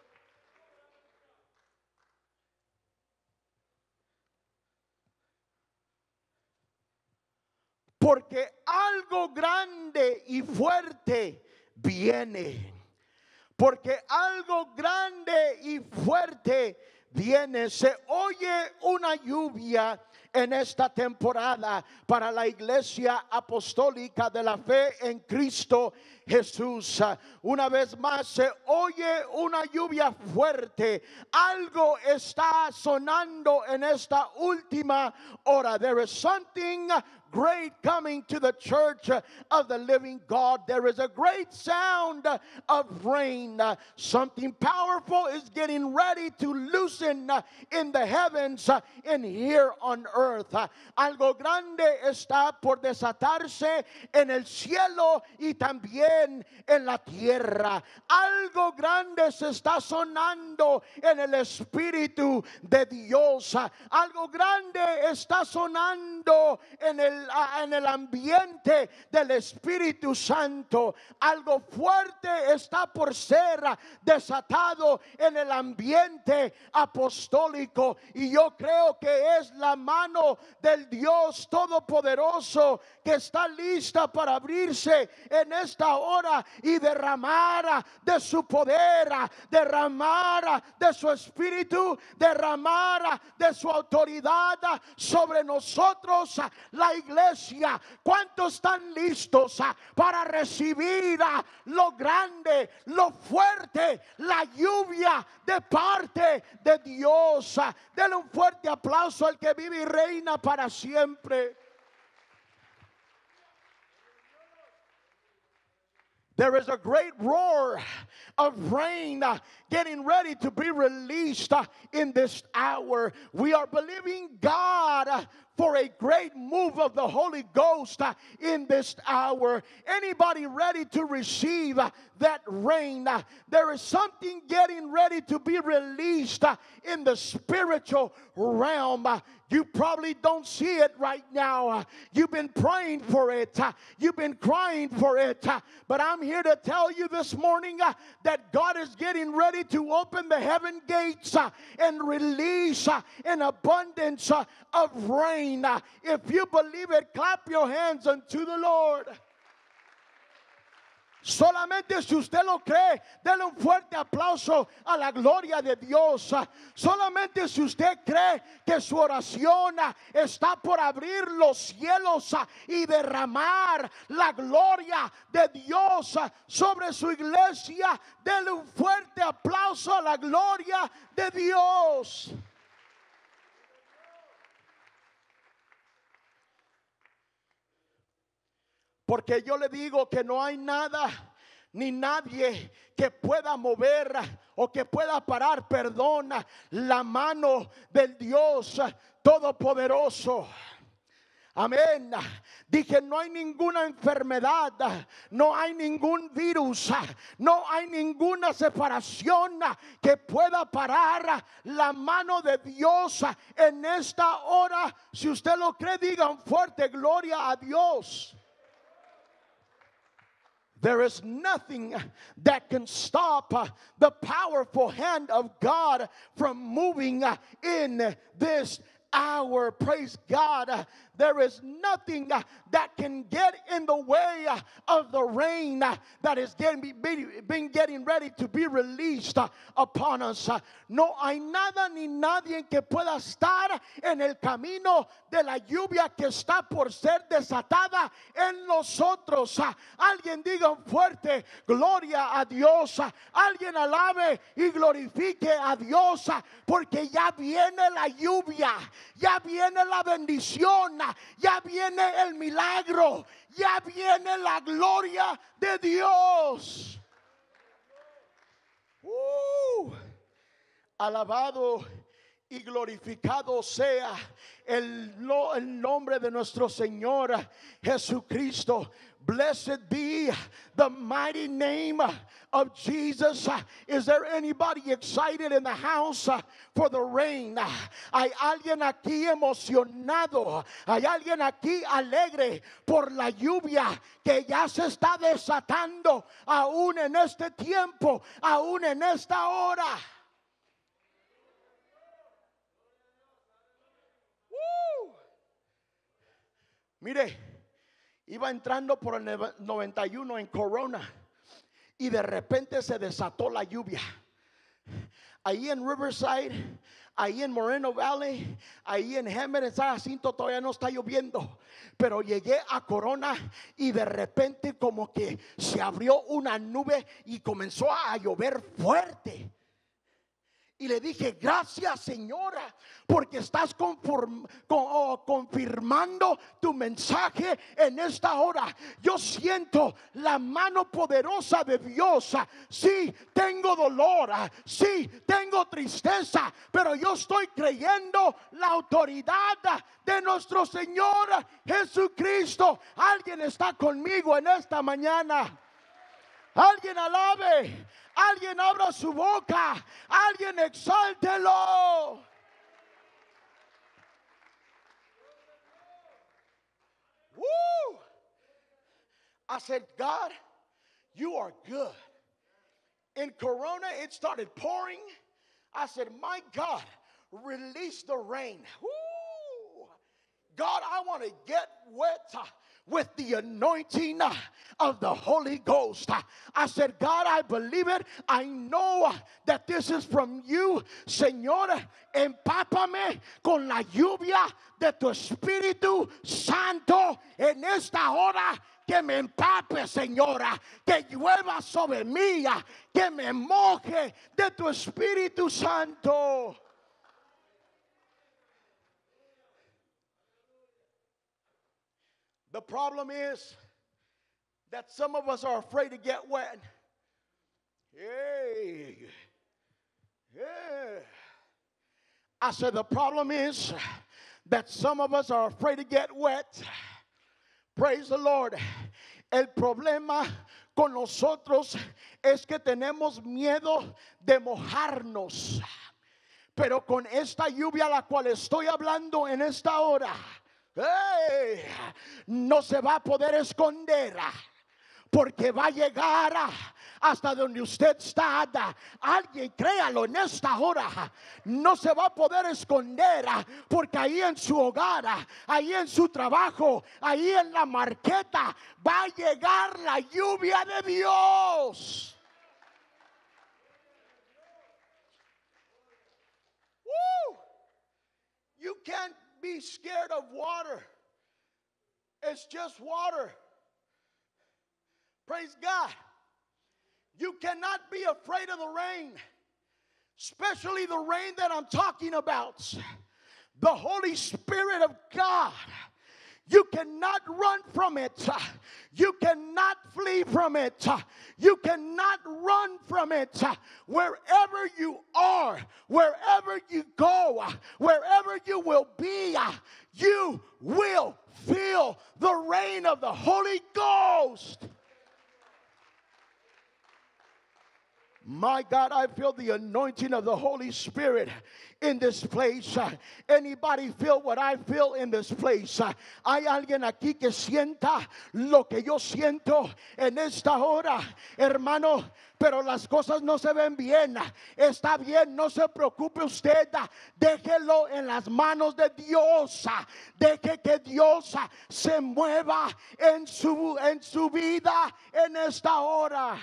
Porque algo grande y fuerte viene. Porque algo grande y fuerte viene. Se oye una lluvia en esta temporada para la iglesia apostólica de la fe en Cristo Jesús. Una vez más se oye una lluvia fuerte. Algo está sonando en esta última hora. There is something great coming to the church of the living God. There is a great sound of rain. Something powerful is getting ready to loosen in the heavens and here on earth. Algo grande está por desatarse en el cielo y también en la tierra. Algo grande se está sonando en el Espíritu de Dios. Algo grande está sonando en el en el ambiente del Espíritu Santo. Algo fuerte está por ser desatado en el ambiente apostólico, y yo creo que es la mano del Dios Todopoderoso que está lista para abrirse en esta hora y derramar de su poder, derramar de su Espíritu, derramar de su autoridad sobre nosotros, la iglesia. ¿Cuántos están listos para recibir lo grande, lo fuerte, la lluvia de parte de Dios? Denle un fuerte aplauso al que vive y reina para siempre. There is a great roar of rain uh, getting ready to be released uh, in this hour. We are believing God uh, for a great move of the Holy Ghost uh, in this hour. Anybody ready to receive uh, that rain? Uh, there is something getting ready to be released uh, in the spiritual realm. Uh, You probably don't see it right now. Uh, you've been praying for it. Uh, you've been crying for it. Uh, but I'm here to tell you this morning uh, that God is getting ready to open the heaven gates uh, and release uh, an abundance uh, of rain. Uh, if you believe it, clap your hands unto the Lord. Solamente si usted lo cree, denle un fuerte aplauso a la gloria de Dios. Solamente si usted cree que su oración está por abrir los cielos y derramar la gloria de Dios sobre su iglesia, denle un fuerte aplauso a la gloria de Dios. Porque yo le digo que no hay nada ni nadie que pueda mover o que pueda parar, perdón, la mano del Dios Todopoderoso. Amén. Dije, no hay ninguna enfermedad, no hay ningún virus, no hay ninguna separación que pueda parar la mano de Dios en esta hora. Si usted lo cree, digan fuerte, gloria a Dios. There is nothing that can stop uh, the powerful hand of God from moving uh, in this hour. Praise God. Uh, there is nothing uh, that can get in the way uh, of the rain uh, that is getting, be, been getting ready to be released uh, upon us. Uh, no hay nada ni nadie que pueda estar en el camino de la lluvia que está por ser desatada en nosotros. Uh, alguien diga fuerte, gloria a Dios. Uh, alguien alabe y glorifique a Dios, uh, porque ya viene la lluvia, ya viene la bendición, aleluya, ya viene el milagro, ya viene la gloria de Dios. Uh, alabado y glorificado sea el, el nombre de nuestro Señor Jesucristo. Blessed be the mighty name of Jesus. Is there anybody excited in the house for the rain? Hay alguien aquí emocionado. Hay alguien aquí alegre por la lluvia que ya se está desatando aún en este tiempo, aún en esta hora. Woo. Mire, iba entrando por el noventa y uno en Corona y de repente se desató la lluvia. Ahí en Riverside, ahí en Moreno Valley, ahí en Hemet, en San Jacinto todavía no está lloviendo. Pero llegué a Corona y de repente como que se abrió una nube y comenzó a llover fuerte. Y le dije, gracias Señora, porque estás conform, con, oh, confirmando tu mensaje en esta hora. Yo siento la mano poderosa de Dios. Sí, tengo dolor, sí, tengo tristeza, pero yo estoy creyendo la autoridad de nuestro Señor Jesucristo. Alguien está conmigo en esta mañana. Alguien alabe. Alguien abra su boca. Alguien exáltelo. Woo! I said, God, you are good. In Corona, it started pouring. I said, my God, release the rain. Woo! God, I want to get wet with the anointing of the Holy Ghost. I said, God, I believe it. I know that this is from you. Señor, empápame con la lluvia de tu Espíritu Santo en esta hora. Que me empape, Señora, que llueva sobre mí, que me moje de tu Espíritu Santo. The problem is that some of us are afraid to get wet. Hey, yeah. I said the problem is that some of us are afraid to get wet. Praise the Lord. El problema con nosotros es que tenemos miedo de mojarnos. Pero con esta lluvia la cual estoy hablando en esta hora, hey, no se va a poder esconder, porque va a llegar hasta donde usted está. Alguien créalo en esta hora. No se va a poder esconder, porque ahí en su hogar, ahí en su trabajo, ahí en la marqueta va a llegar la lluvia de Dios. Woo! You can't be scared of water. It's just water. Praise God. You cannot be afraid of the rain, especially the rain that I'm talking about. The Holy Spirit of God. You cannot run from it. You cannot flee from it. You cannot run from it. Wherever you are, wherever you go, wherever you will be, you will feel the rain of the Holy Ghost. My God, I feel the anointing of the Holy Spirit in this place. Uh, anybody feel what I feel in this place? Uh, hay alguien aquí que sienta lo que yo siento en esta hora, hermano. Pero las cosas no se ven bien. Está bien, no se preocupe usted. Déjelo en las manos de Dios. Deje que Dios se mueva en su, en su vida en esta hora.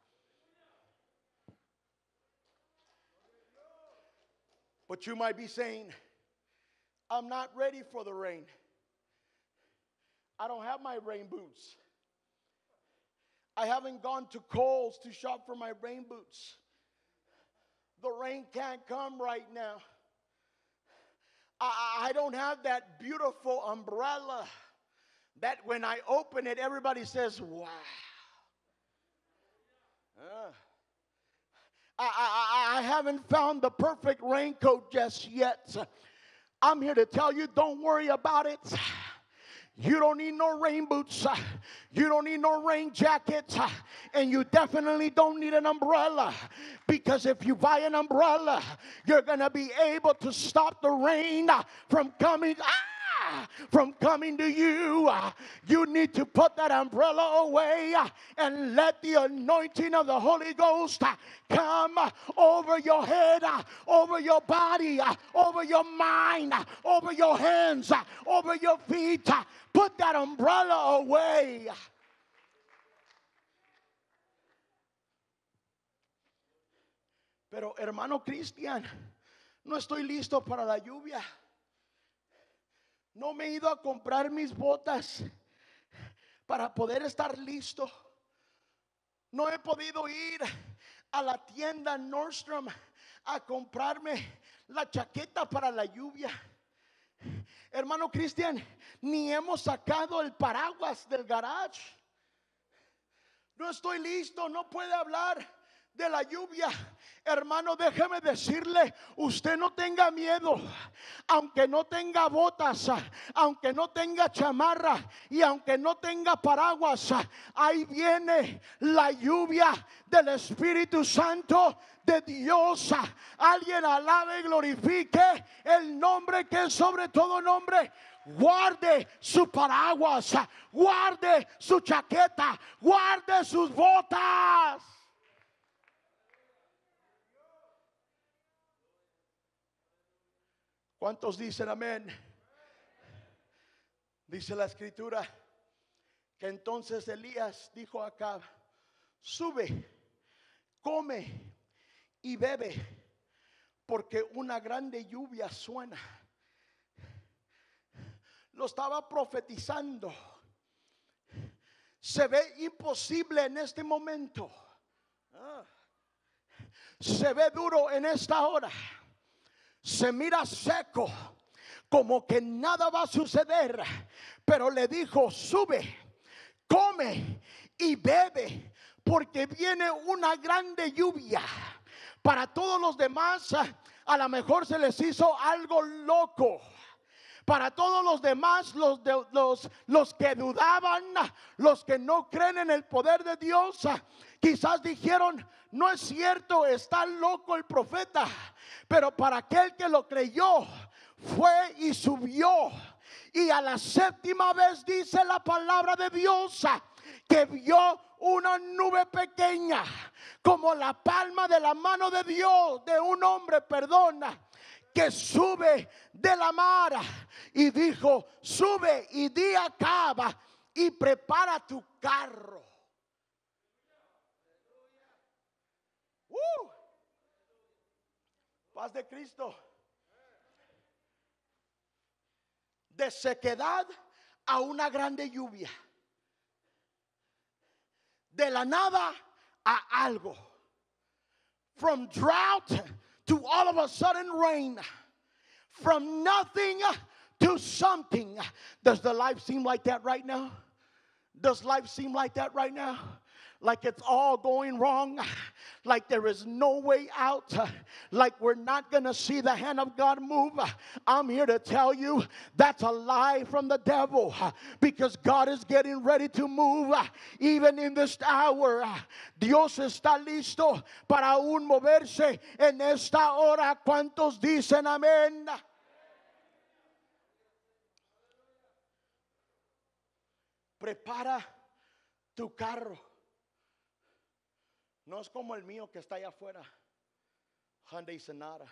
But you might be saying, I'm not ready for the rain. I don't have my rain boots. I haven't gone to Kohl's to shop for my rain boots. The rain can't come right now. I, I don't have that beautiful umbrella that when I open it, everybody says, wow. Uh, I, I, I haven't found the perfect raincoat just yet. I'm here to tell you, don't worry about it. You don't need no rain boots. You don't need no rain jackets. And you definitely don't need an umbrella. Because if you buy an umbrella, you're going to be able to stop the rain from coming. Ah! From coming to you. You need to put that umbrella away and let the anointing of the Holy Ghost come over your head, over your body, over your mind, over your hands, over your feet. Put that umbrella away. Pero hermano Cristian, no estoy listo para la lluvia. No me he ido a comprar mis botas para poder estar listo. No he podido ir a la tienda Nordstrom a comprarme la chaqueta para la lluvia. Hermano Cristian, ni hemos sacado el paraguas del garage. No estoy listo, no puede hablar de la lluvia. Hermano, déjeme decirle, usted no tenga miedo, aunque no tenga botas, aunque no tenga chamarra y aunque no tenga paraguas, ahí viene la lluvia del Espíritu Santo de Dios. Alguien alabe y glorifique el nombre que es sobre todo nombre. Guarde su paraguas, guarde su chaqueta, guarde sus botas. ¿Cuántos dicen amén? Dice la escritura que entonces Elías dijo a Acab: sube, come y bebe, porque una grande lluvia suena. Lo estaba profetizando. Se ve imposible en este momento. Ah. Se ve duro en esta hora. Se mira seco, como que nada va a suceder. Pero le dijo: sube, come y bebe, porque viene una grande lluvia. Para todos los demás, a lo mejor se les hizo algo loco. Para todos los demás, los, de, los, los que dudaban, los que no creen en el poder de Dios, quizás dijeron: no es cierto, está loco el profeta. Pero para aquel que lo creyó, fue y subió. Y a la séptima vez dice la palabra de Dios que vio una nube pequeña, como la palma de la mano de Dios, de un hombre, perdona, que sube de la mar. Y dijo: sube y di a Acab y prepara tu carro. Uh, paz de Cristo. De sequedad a una grande lluvia. De la nada a algo. From drought to all of a sudden rain. From nothing to something. Does the life seem like that right now? Does life seem like that right now? Like it's all going wrong, like there is no way out, like we're not going to see the hand of God move. I'm here to tell you that's a lie from the devil, because God is getting ready to move even in this hour. Dios está listo para aún moverse en esta hora. ¿Cuántos dicen amén? Prepara tu carro. No es como el mío que está allá afuera, Hyundai Sonata.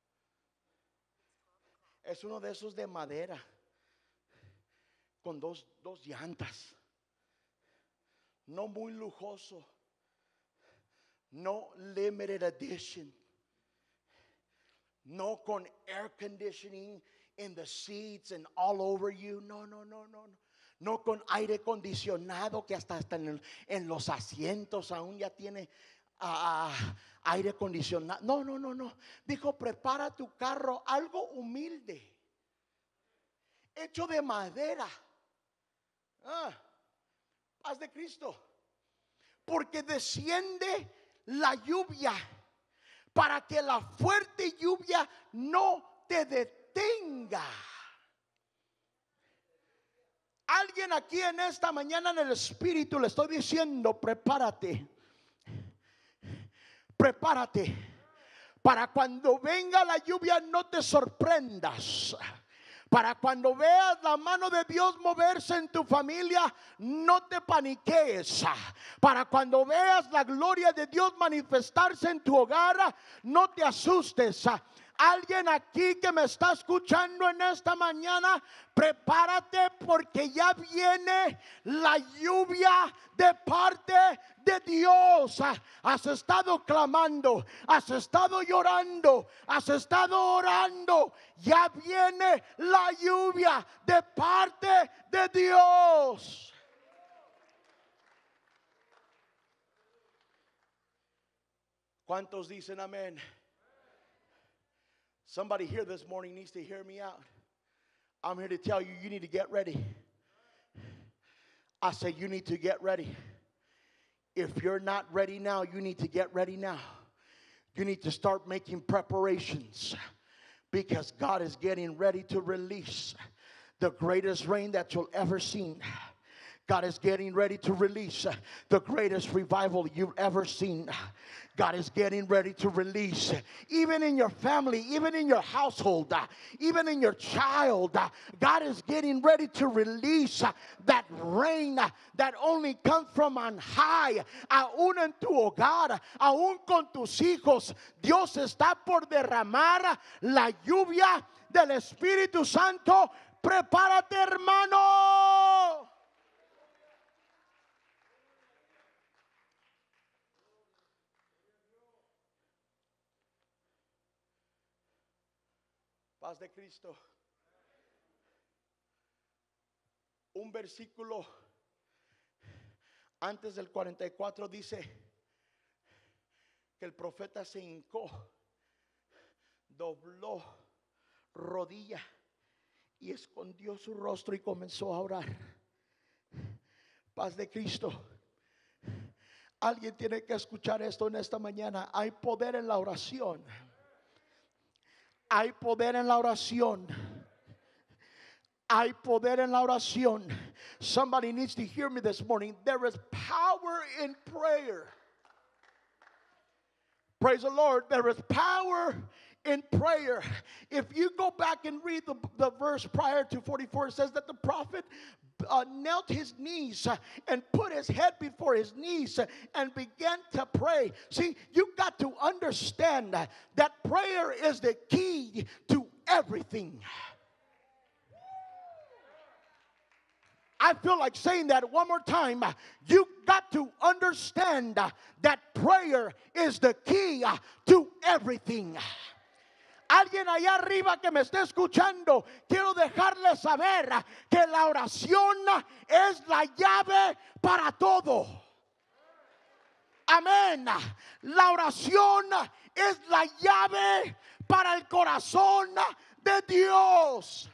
Es uno de esos de madera, con dos, dos llantas. No muy lujoso. No limited edition. No con air conditioning in the seats and all over you. No, no, no, no, no. No con aire acondicionado que hasta, hasta en, el, en los asientos aún ya tiene uh, aire acondicionado. No, no, no, no. Dijo: prepara tu carro, algo humilde. hecho de madera. Ah, paz de Cristo. Porque desciende la lluvia para que la fuerte lluvia no te detenga. Alguien aquí en esta mañana en el Espíritu le estoy diciendo, prepárate, prepárate, para cuando venga la lluvia no te sorprendas. Para cuando veas la mano de Dios moverse en tu familia, no te paniquees. Para cuando veas la gloria de Dios manifestarse en tu hogar, no te asustes. Alguien aquí que me está escuchando en esta mañana, prepárate porque ya viene la lluvia de parte de Dios. Has estado clamando, has estado llorando, has estado orando. Ya viene la lluvia de parte de Dios. ¿Cuántos dicen amén? Somebody here this morning needs to hear me out. I'm here to tell you, you need to get ready. I say you need to get ready. If you're not ready now, you need to get ready now. You need to start making preparations, because God is getting ready to release the greatest rain that you'll ever seen. God is getting ready to release the greatest revival you've ever seen. God is getting ready to release, even in your family, even in your household, even in your child. God is getting ready to release that rain that only comes from on high. Aún en tu hogar, aún con tus hijos, Dios está por derramar la lluvia del Espíritu Santo. Prepárate, hermano. Paz de Cristo. Un versículo antes del cuarenta y cuatro dice que el profeta se hincó, dobló rodilla y escondió su rostro y comenzó a orar. Paz de Cristo. Alguien tiene que escuchar esto en esta mañana. Hay poder en la oración. Hay poder en la oración. Hay poder en la oración. Somebody needs to hear me this morning. There is power in prayer. Praise the Lord. There is power in prayer. If you go back and read the, the verse prior to forty-four, it says that the prophet uh, knelt his knees uh, and put his head before his knees uh, and began to pray. See, you got to understand uh, that prayer is the key to everything. I feel like saying that one more time. You got to understand uh, that prayer is the key uh, to everything. Alguien allá arriba que me esté escuchando, quiero dejarle saber que la oración es la llave para todo. Amén. La oración es la llave para el corazón de Dios.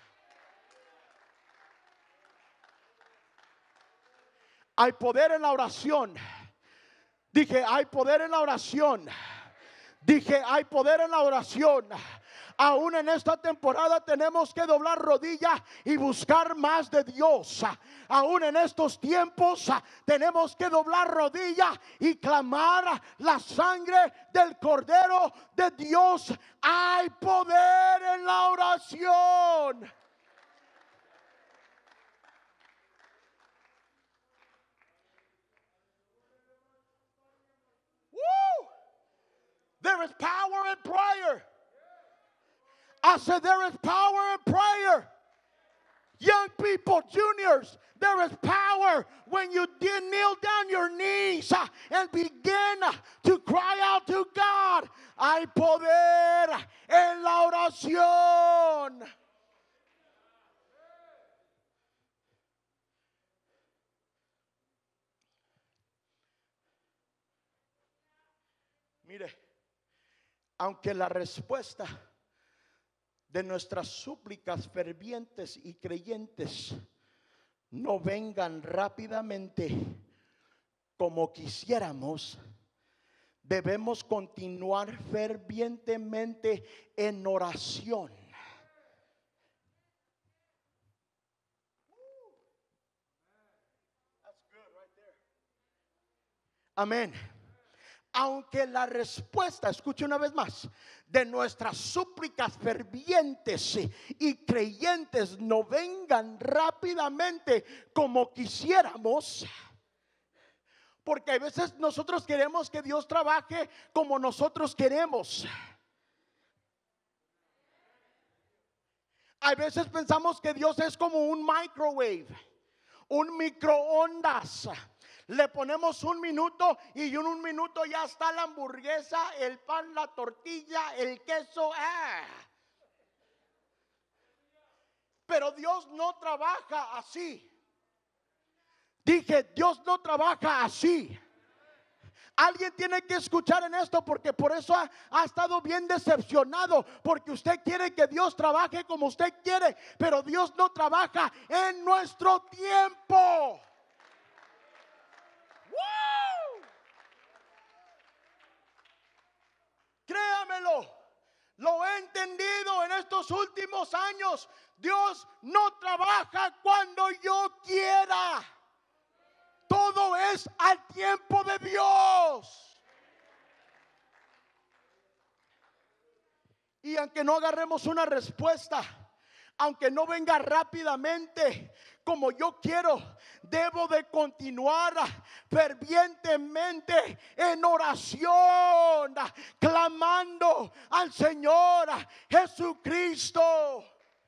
Hay poder en la oración. Dije, hay poder en la oración. Dije, hay poder en la oración. Aún en esta temporada tenemos que doblar rodilla y buscar más de Dios. Aún en estos tiempos tenemos que doblar rodilla y clamar la sangre del Cordero de Dios. Hay poder en la oración. Woo! There is power in prayer. I said there is power in prayer. Young people, juniors, there is power when you kneel down your knees uh, and begin uh, to cry out to God. Hay poder en la oración. Mire, aunque la respuesta de nuestras súplicas fervientes y creyentes no vengan rápidamente como quisiéramos, debemos continuar fervientemente en oración. Amén. Aunque la respuesta, escuche una vez más, de nuestras súplicas fervientes y creyentes no vengan rápidamente como quisiéramos, porque a veces nosotros queremos que Dios trabaje como nosotros queremos. A veces pensamos que Dios es como un microwave, un microondas. Le ponemos un minuto y en un minuto ya está la hamburguesa, el pan, la tortilla, el queso. ¡Ah! Pero Dios no trabaja así. Dije, Dios no trabaja así. Alguien tiene que escuchar en esto, porque por eso ha, ha estado bien decepcionado, porque usted quiere que Dios trabaje como usted quiere, pero Dios no trabaja en nuestro tiempo. ¡Woo! Créamelo, lo he entendido en estos últimos años. Dios no trabaja cuando yo quiera. Todo es al tiempo de Dios. Y aunque no agarremos una respuesta, aunque no venga rápidamente como yo quiero, debo de continuar fervientemente en oración, clamando al Señor Jesucristo.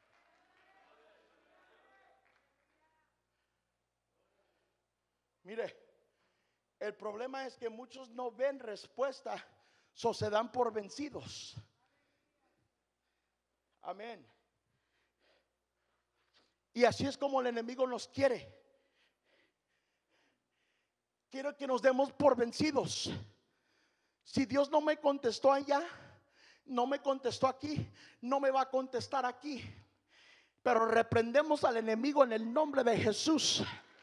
Mire, el problema es que muchos no ven respuesta, so se dan por vencidos. Amén. Y así es como el enemigo nos quiere. Quiero que nos demos por vencidos. Si Dios no me contestó allá, no me contestó aquí, no me va a contestar aquí. Pero reprendemos al enemigo en el nombre de Jesús.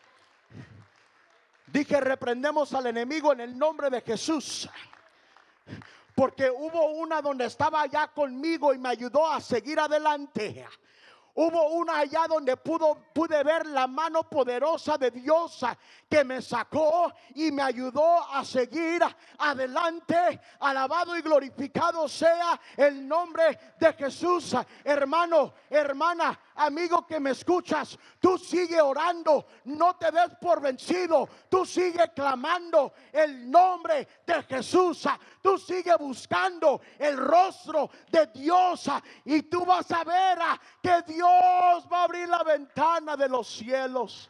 Dije, reprendemos al enemigo en el nombre de Jesús. Porque hubo una donde estaba allá conmigo y me ayudó a seguir adelante. Hubo una allá donde pudo, pude ver la mano poderosa de Dios que me sacó y me ayudó a seguir adelante. Alabado y glorificado sea el nombre de Jesús. Hermano, hermana, amigo que me escuchas, tú sigue orando, no te des por vencido. Tú sigue clamando el nombre de Jesús. Tú sigue buscando el rostro de Dios y tú vas a ver que Dios va a abrir la ventana de los cielos.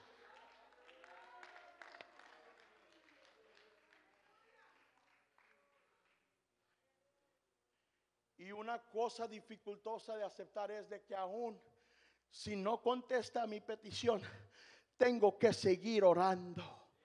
Y una cosa dificultosa de aceptar es de que aún si no contesta mi petición, tengo que seguir orando.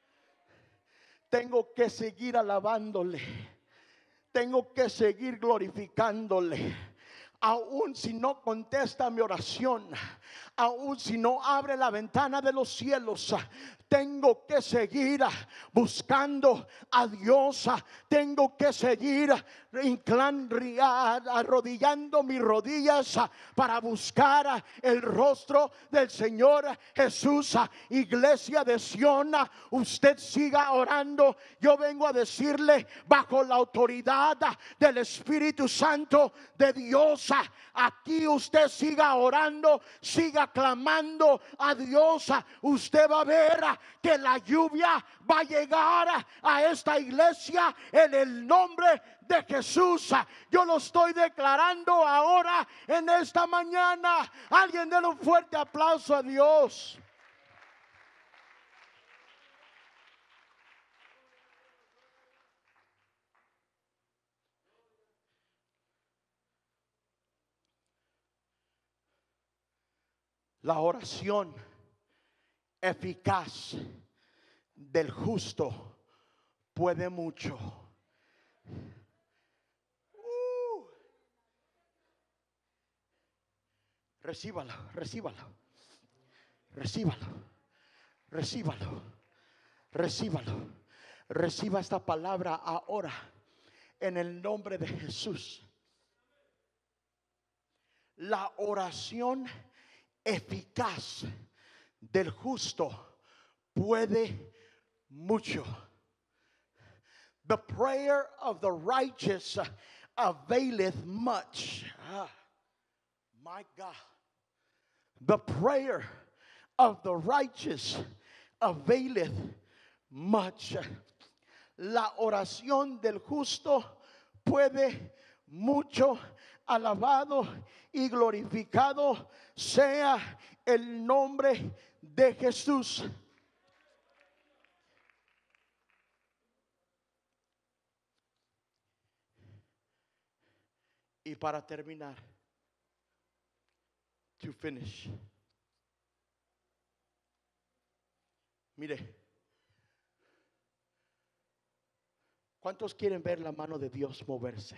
Tengo que seguir alabándole. Tengo que seguir glorificándole. Aún si no contesta mi oración, aún si no abre la ventana de los cielos, tengo que seguir buscando a Dios. Tengo que seguir inclinando, arrodillando mis rodillas para buscar el rostro del Señor Jesús. Iglesia de Sión, usted siga orando. Yo vengo a decirle, bajo la autoridad del Espíritu Santo de Dios, aquí usted siga orando, siga clamando a Dios. Usted va a ver que la lluvia va a llegar a esta iglesia en el nombre de Jesús. Yo lo estoy declarando ahora en esta mañana. Alguien déle un fuerte aplauso a Dios. La oración eficaz del justo puede mucho. Uh. Recíbalo, recíbalo. Recíbalo. Recíbalo. Recíbalo. Reciba esta palabra ahora en el nombre de Jesús. La oración eficaz del justo puede mucho. The prayer of the righteous availeth much. Ah, my God. The prayer of the righteous availeth much. La oración del justo puede mucho. Alabado y glorificado sea el nombre de Jesús. Y para terminar, to finish, mire, ¿cuántos quieren ver la mano de Dios moverse?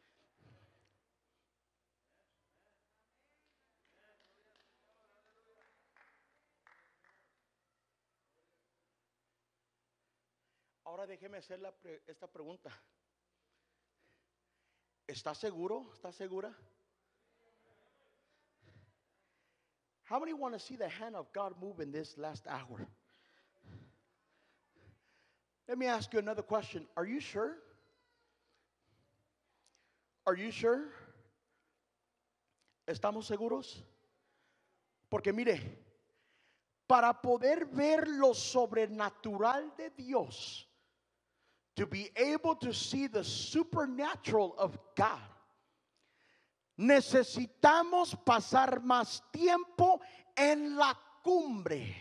Ahora déjeme hacer la pre- esta pregunta. ¿Está seguro? ¿Está segura? How many want to see the hand of God move in this last hour? Let me ask you another question. Are you sure? Are you sure? ¿Estamos seguros? Porque mire, para poder ver lo sobrenatural de Dios, to be able to see the supernatural of God, necesitamos pasar más tiempo en la cumbre.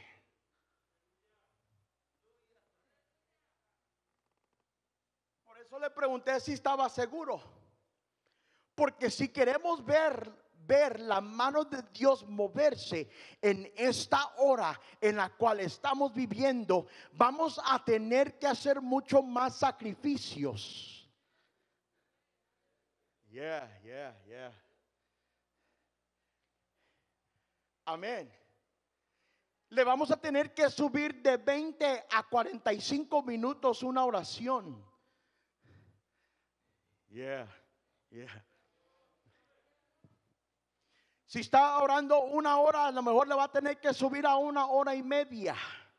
Por eso le pregunté si estaba seguro. Porque si queremos ver ver la mano de Dios moverse en esta hora en la cual estamos viviendo, vamos a tener que hacer mucho más sacrificios. Yeah, yeah, yeah. Amén. Le vamos a tener que subir de veinte a cuarenta y cinco minutos una oración. Yeah, yeah. Si está orando una hora, a lo mejor le va a tener que subir a una hora y media.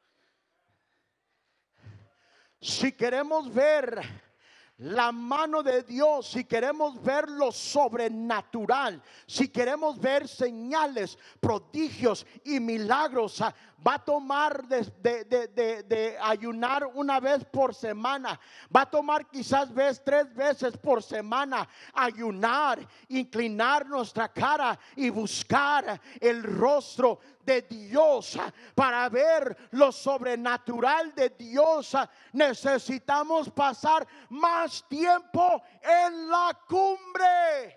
Si queremos ver la mano de Dios, si queremos ver lo sobrenatural, si queremos ver señales, prodigios y milagros, va a tomar de, de, de, de, de ayunar una vez por semana. Va a tomar quizás vez, tres veces por semana ayunar, inclinar nuestra cara y buscar el rostro de Dios. Para ver lo sobrenatural de Dios, necesitamos pasar más tiempo en la cumbre.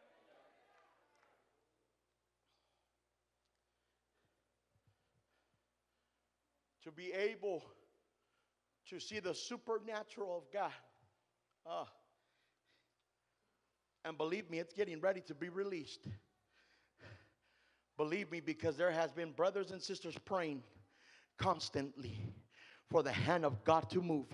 To be able to see the supernatural of God. Uh, and believe me, it's getting ready to be released. Believe me, because there has been brothers and sisters praying constantly for the hand of God to move.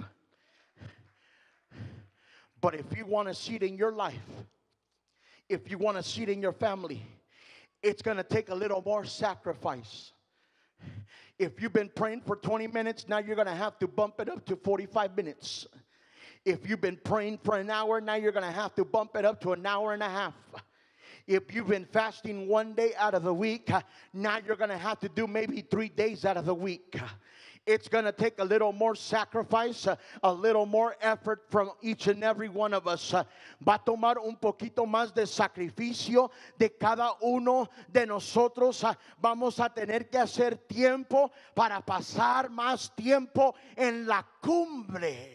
But if you want to see it in your life, if you want to see it in your family, it's going to take a little more sacrifice. If you've been praying for twenty minutes, now you're going to have to bump it up to forty-five minutes. If you've been praying for an hour, now you're going to have to bump it up to an hour and a half. If you've been fasting one day out of the week, now you're going to have to do maybe three days out of the week. It's going to take a little more sacrifice, a little more effort from each and every one of us. Va a tomar un poquito más de sacrificio de cada uno de nosotros. Vamos a tener que hacer tiempo para pasar más tiempo en la cumbre.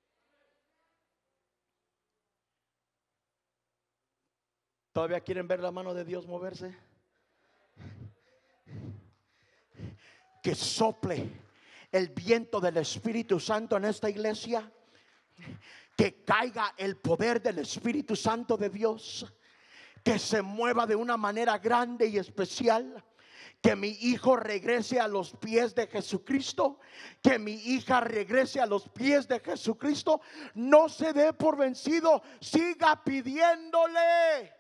¿Todavía quieren ver la mano de Dios moverse? Que sople el viento del Espíritu Santo en esta iglesia. Que caiga el poder del Espíritu Santo de Dios. que se mueva de una manera grande y especial. Que mi hijo regrese a los pies de Jesucristo. Que mi hija regrese a los pies de Jesucristo. No se dé por vencido. Siga pidiéndole.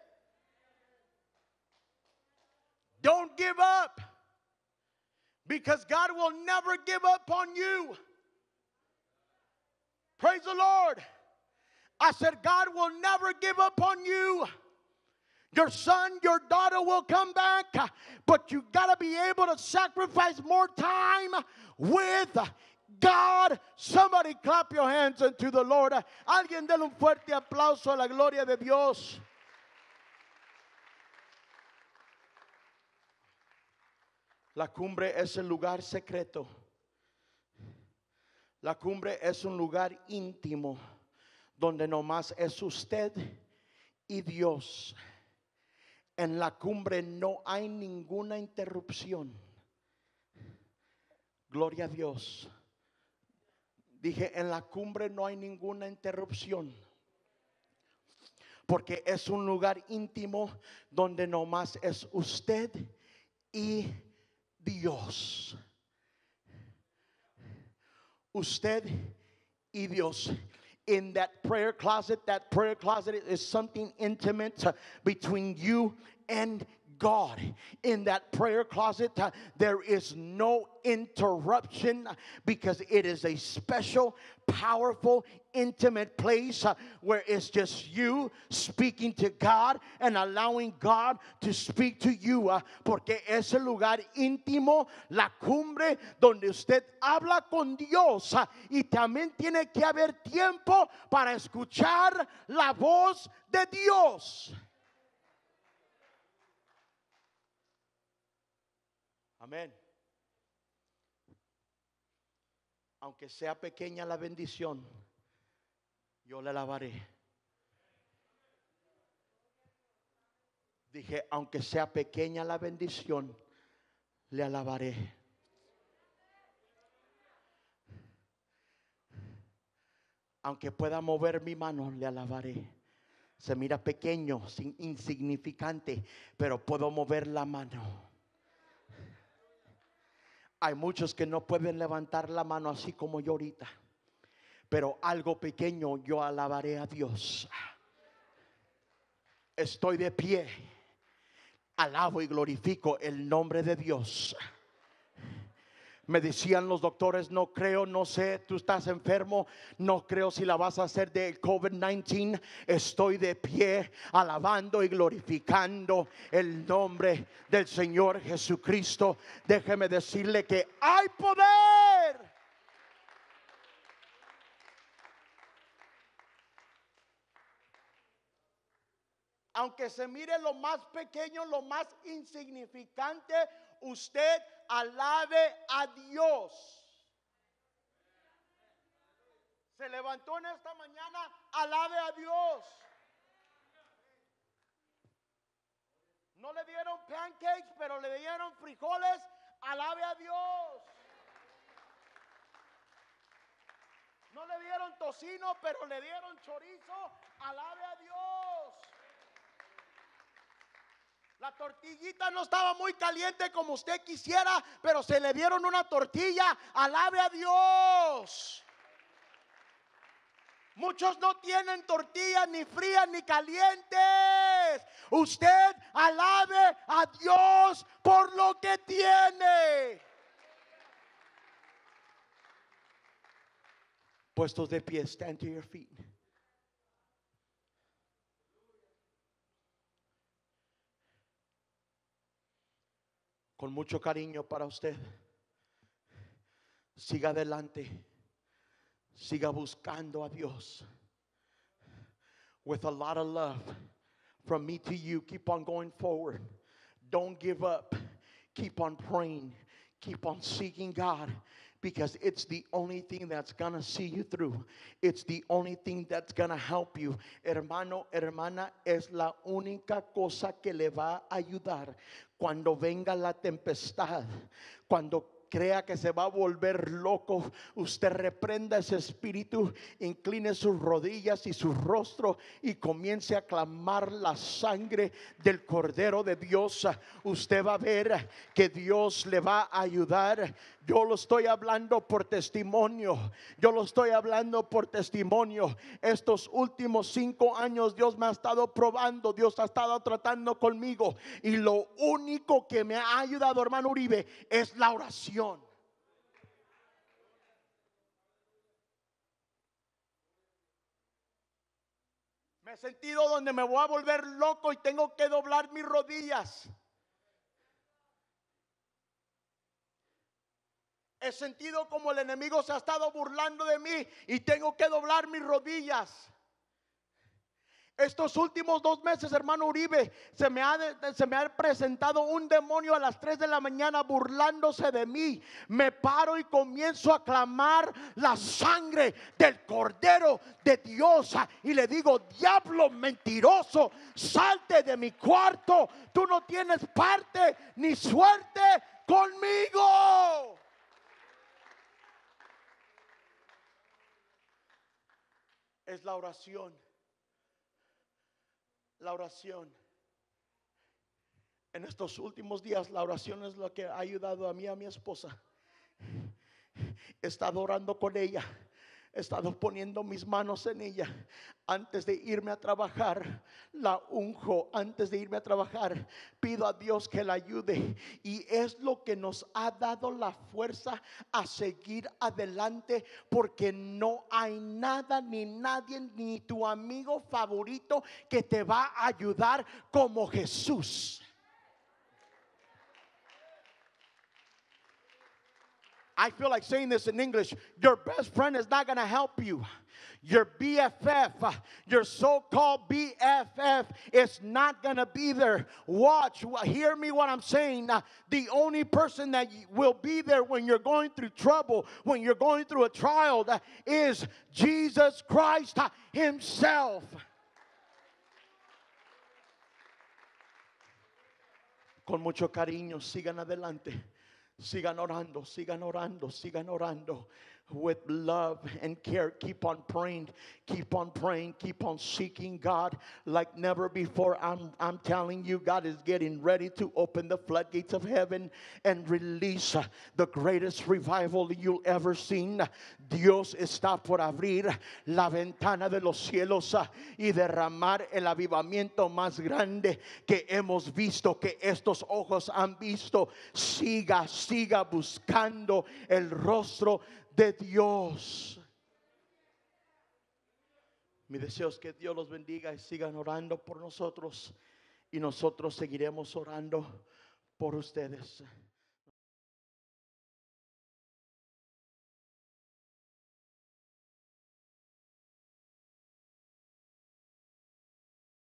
Don't give up. Because God will never give up on you. Praise the Lord. I said God will never give up on you. Your son, your daughter will come back, but you got to be able to sacrifice more time with God. Somebody clap your hands unto the Lord. Alguien dele un fuerte aplauso a la gloria de Dios. La cumbre es el lugar secreto. La cumbre es un lugar íntimo donde nomás es usted y Dios. En la cumbre no hay ninguna interrupción. Gloria a Dios. Dije, en la cumbre no hay ninguna interrupción. Porque es un lugar íntimo donde nomás es usted y Dios. Usted y Dios. In that prayer closet, that prayer closet is something intimate uh, between you and God. In that prayer closet, uh, there is no interruption because it is a special, powerful, intimate place uh, where it's just you speaking to God and allowing God to speak to you. Uh, porque es el lugar íntimo, la cumbre donde usted habla con Dios uh, y también tiene que haber tiempo para escuchar la voz de Dios. Amén. Aunque sea pequeña la bendición, yo la alabaré. Dije, aunque sea pequeña la bendición, le alabaré. Aunque pueda mover mi mano, le alabaré. Se mira pequeño, insignificante, pero puedo mover la mano. Hay muchos que no pueden levantar la mano así como yo ahorita. Pero algo pequeño yo alabaré a Dios. Estoy de pie. Alabo y glorifico el nombre de Dios. Me decían los doctores, no creo, no sé, tú estás enfermo, no creo si la vas a hacer de COVID diecinueve. Estoy de pie alabando y glorificando el nombre del Señor Jesucristo. Déjeme decirle que hay poder. Aunque se mire lo más pequeño, lo más insignificante, usted alabe a Dios. Se levantó en esta mañana, alabe a Dios. No le dieron pancakes, pero le dieron frijoles, alabe a Dios. No le dieron tocino, pero le dieron chorizo, alabe a Dios. La tortillita no estaba muy caliente como usted quisiera, pero se le dieron una tortilla, alabe a Dios. Muchos no tienen tortillas ni frías ni calientes. Usted alabe a Dios por lo que tiene. Puestos de pie, stand to your feet. Con mucho cariño para usted, siga adelante, siga buscando a Dios. With a lot of love from me to you, keep on going forward. Don't give up. Keep on praying. Keep on seeking God. Because it's the only thing that's going to see you through. It's the only thing that's going to help you. Hermano, hermana, es la única cosa que le va a ayudar cuando venga la tempestad. Cuando crea que se va a volver loco, usted reprenda ese espíritu, incline sus rodillas y su rostro y comience a clamar la sangre del Cordero de Dios. Usted va a ver que Dios le va a ayudar. Yo lo estoy hablando por testimonio. Yo lo estoy hablando por testimonio. Estos últimos cinco años Dios me ha estado probando. Dios ha estado tratando conmigo. Y lo único que me ha ayudado, hermano Uribe, es la oración. Me he sentido donde me voy a volver loco y tengo que doblar mis rodillas. He sentido como el enemigo se ha estado burlando de mí y tengo que doblar mis rodillas. Estos últimos dos meses, hermano Uribe, se me, ha, se me ha presentado un demonio a las tres de la mañana burlándose de mí. Me paro y comienzo a clamar la sangre del Cordero de Dios. Y le digo: diablo mentiroso, salte de mi cuarto. Tú no tienes parte ni suerte conmigo. Es la oración. La oración. En estos últimos días la oración es lo que ha ayudado a mí y a mi esposa. He estado orando con ella. He estado poniendo mis manos en ella. Antes de irme a trabajar, la unjo. Antes de irme a trabajar, pido a Dios que la ayude. Y es lo que nos ha dado la fuerza a seguir adelante. Porque no hay nada ni nadie, ni tu amigo favorito, que te va a ayudar como Jesús. I feel like saying this in English. Your best friend is not going to help you. Your B F F, your so-called B F F, is not going to be there. Watch, hear me what I'm saying. Uh, the only person that will be there when you're going through trouble, when you're going through a trial, uh, is Jesus Christ uh, himself. Con mucho cariño, sigan adelante. Sigan orando, sigan orando, sigan orando. With love and care, keep on praying, keep on praying, keep on seeking God like never before. I'm, I'm telling you, God is getting ready to open the floodgates of heaven and release uh, the greatest revival you'll ever seen. Dios está por abrir la ventana de los cielos uh, y derramar el avivamiento más grande que hemos visto, que estos ojos han visto. Siga, siga buscando el rostro de Dios. Mi deseo es que Dios los bendiga y sigan orando por nosotros, y nosotros seguiremos orando por ustedes.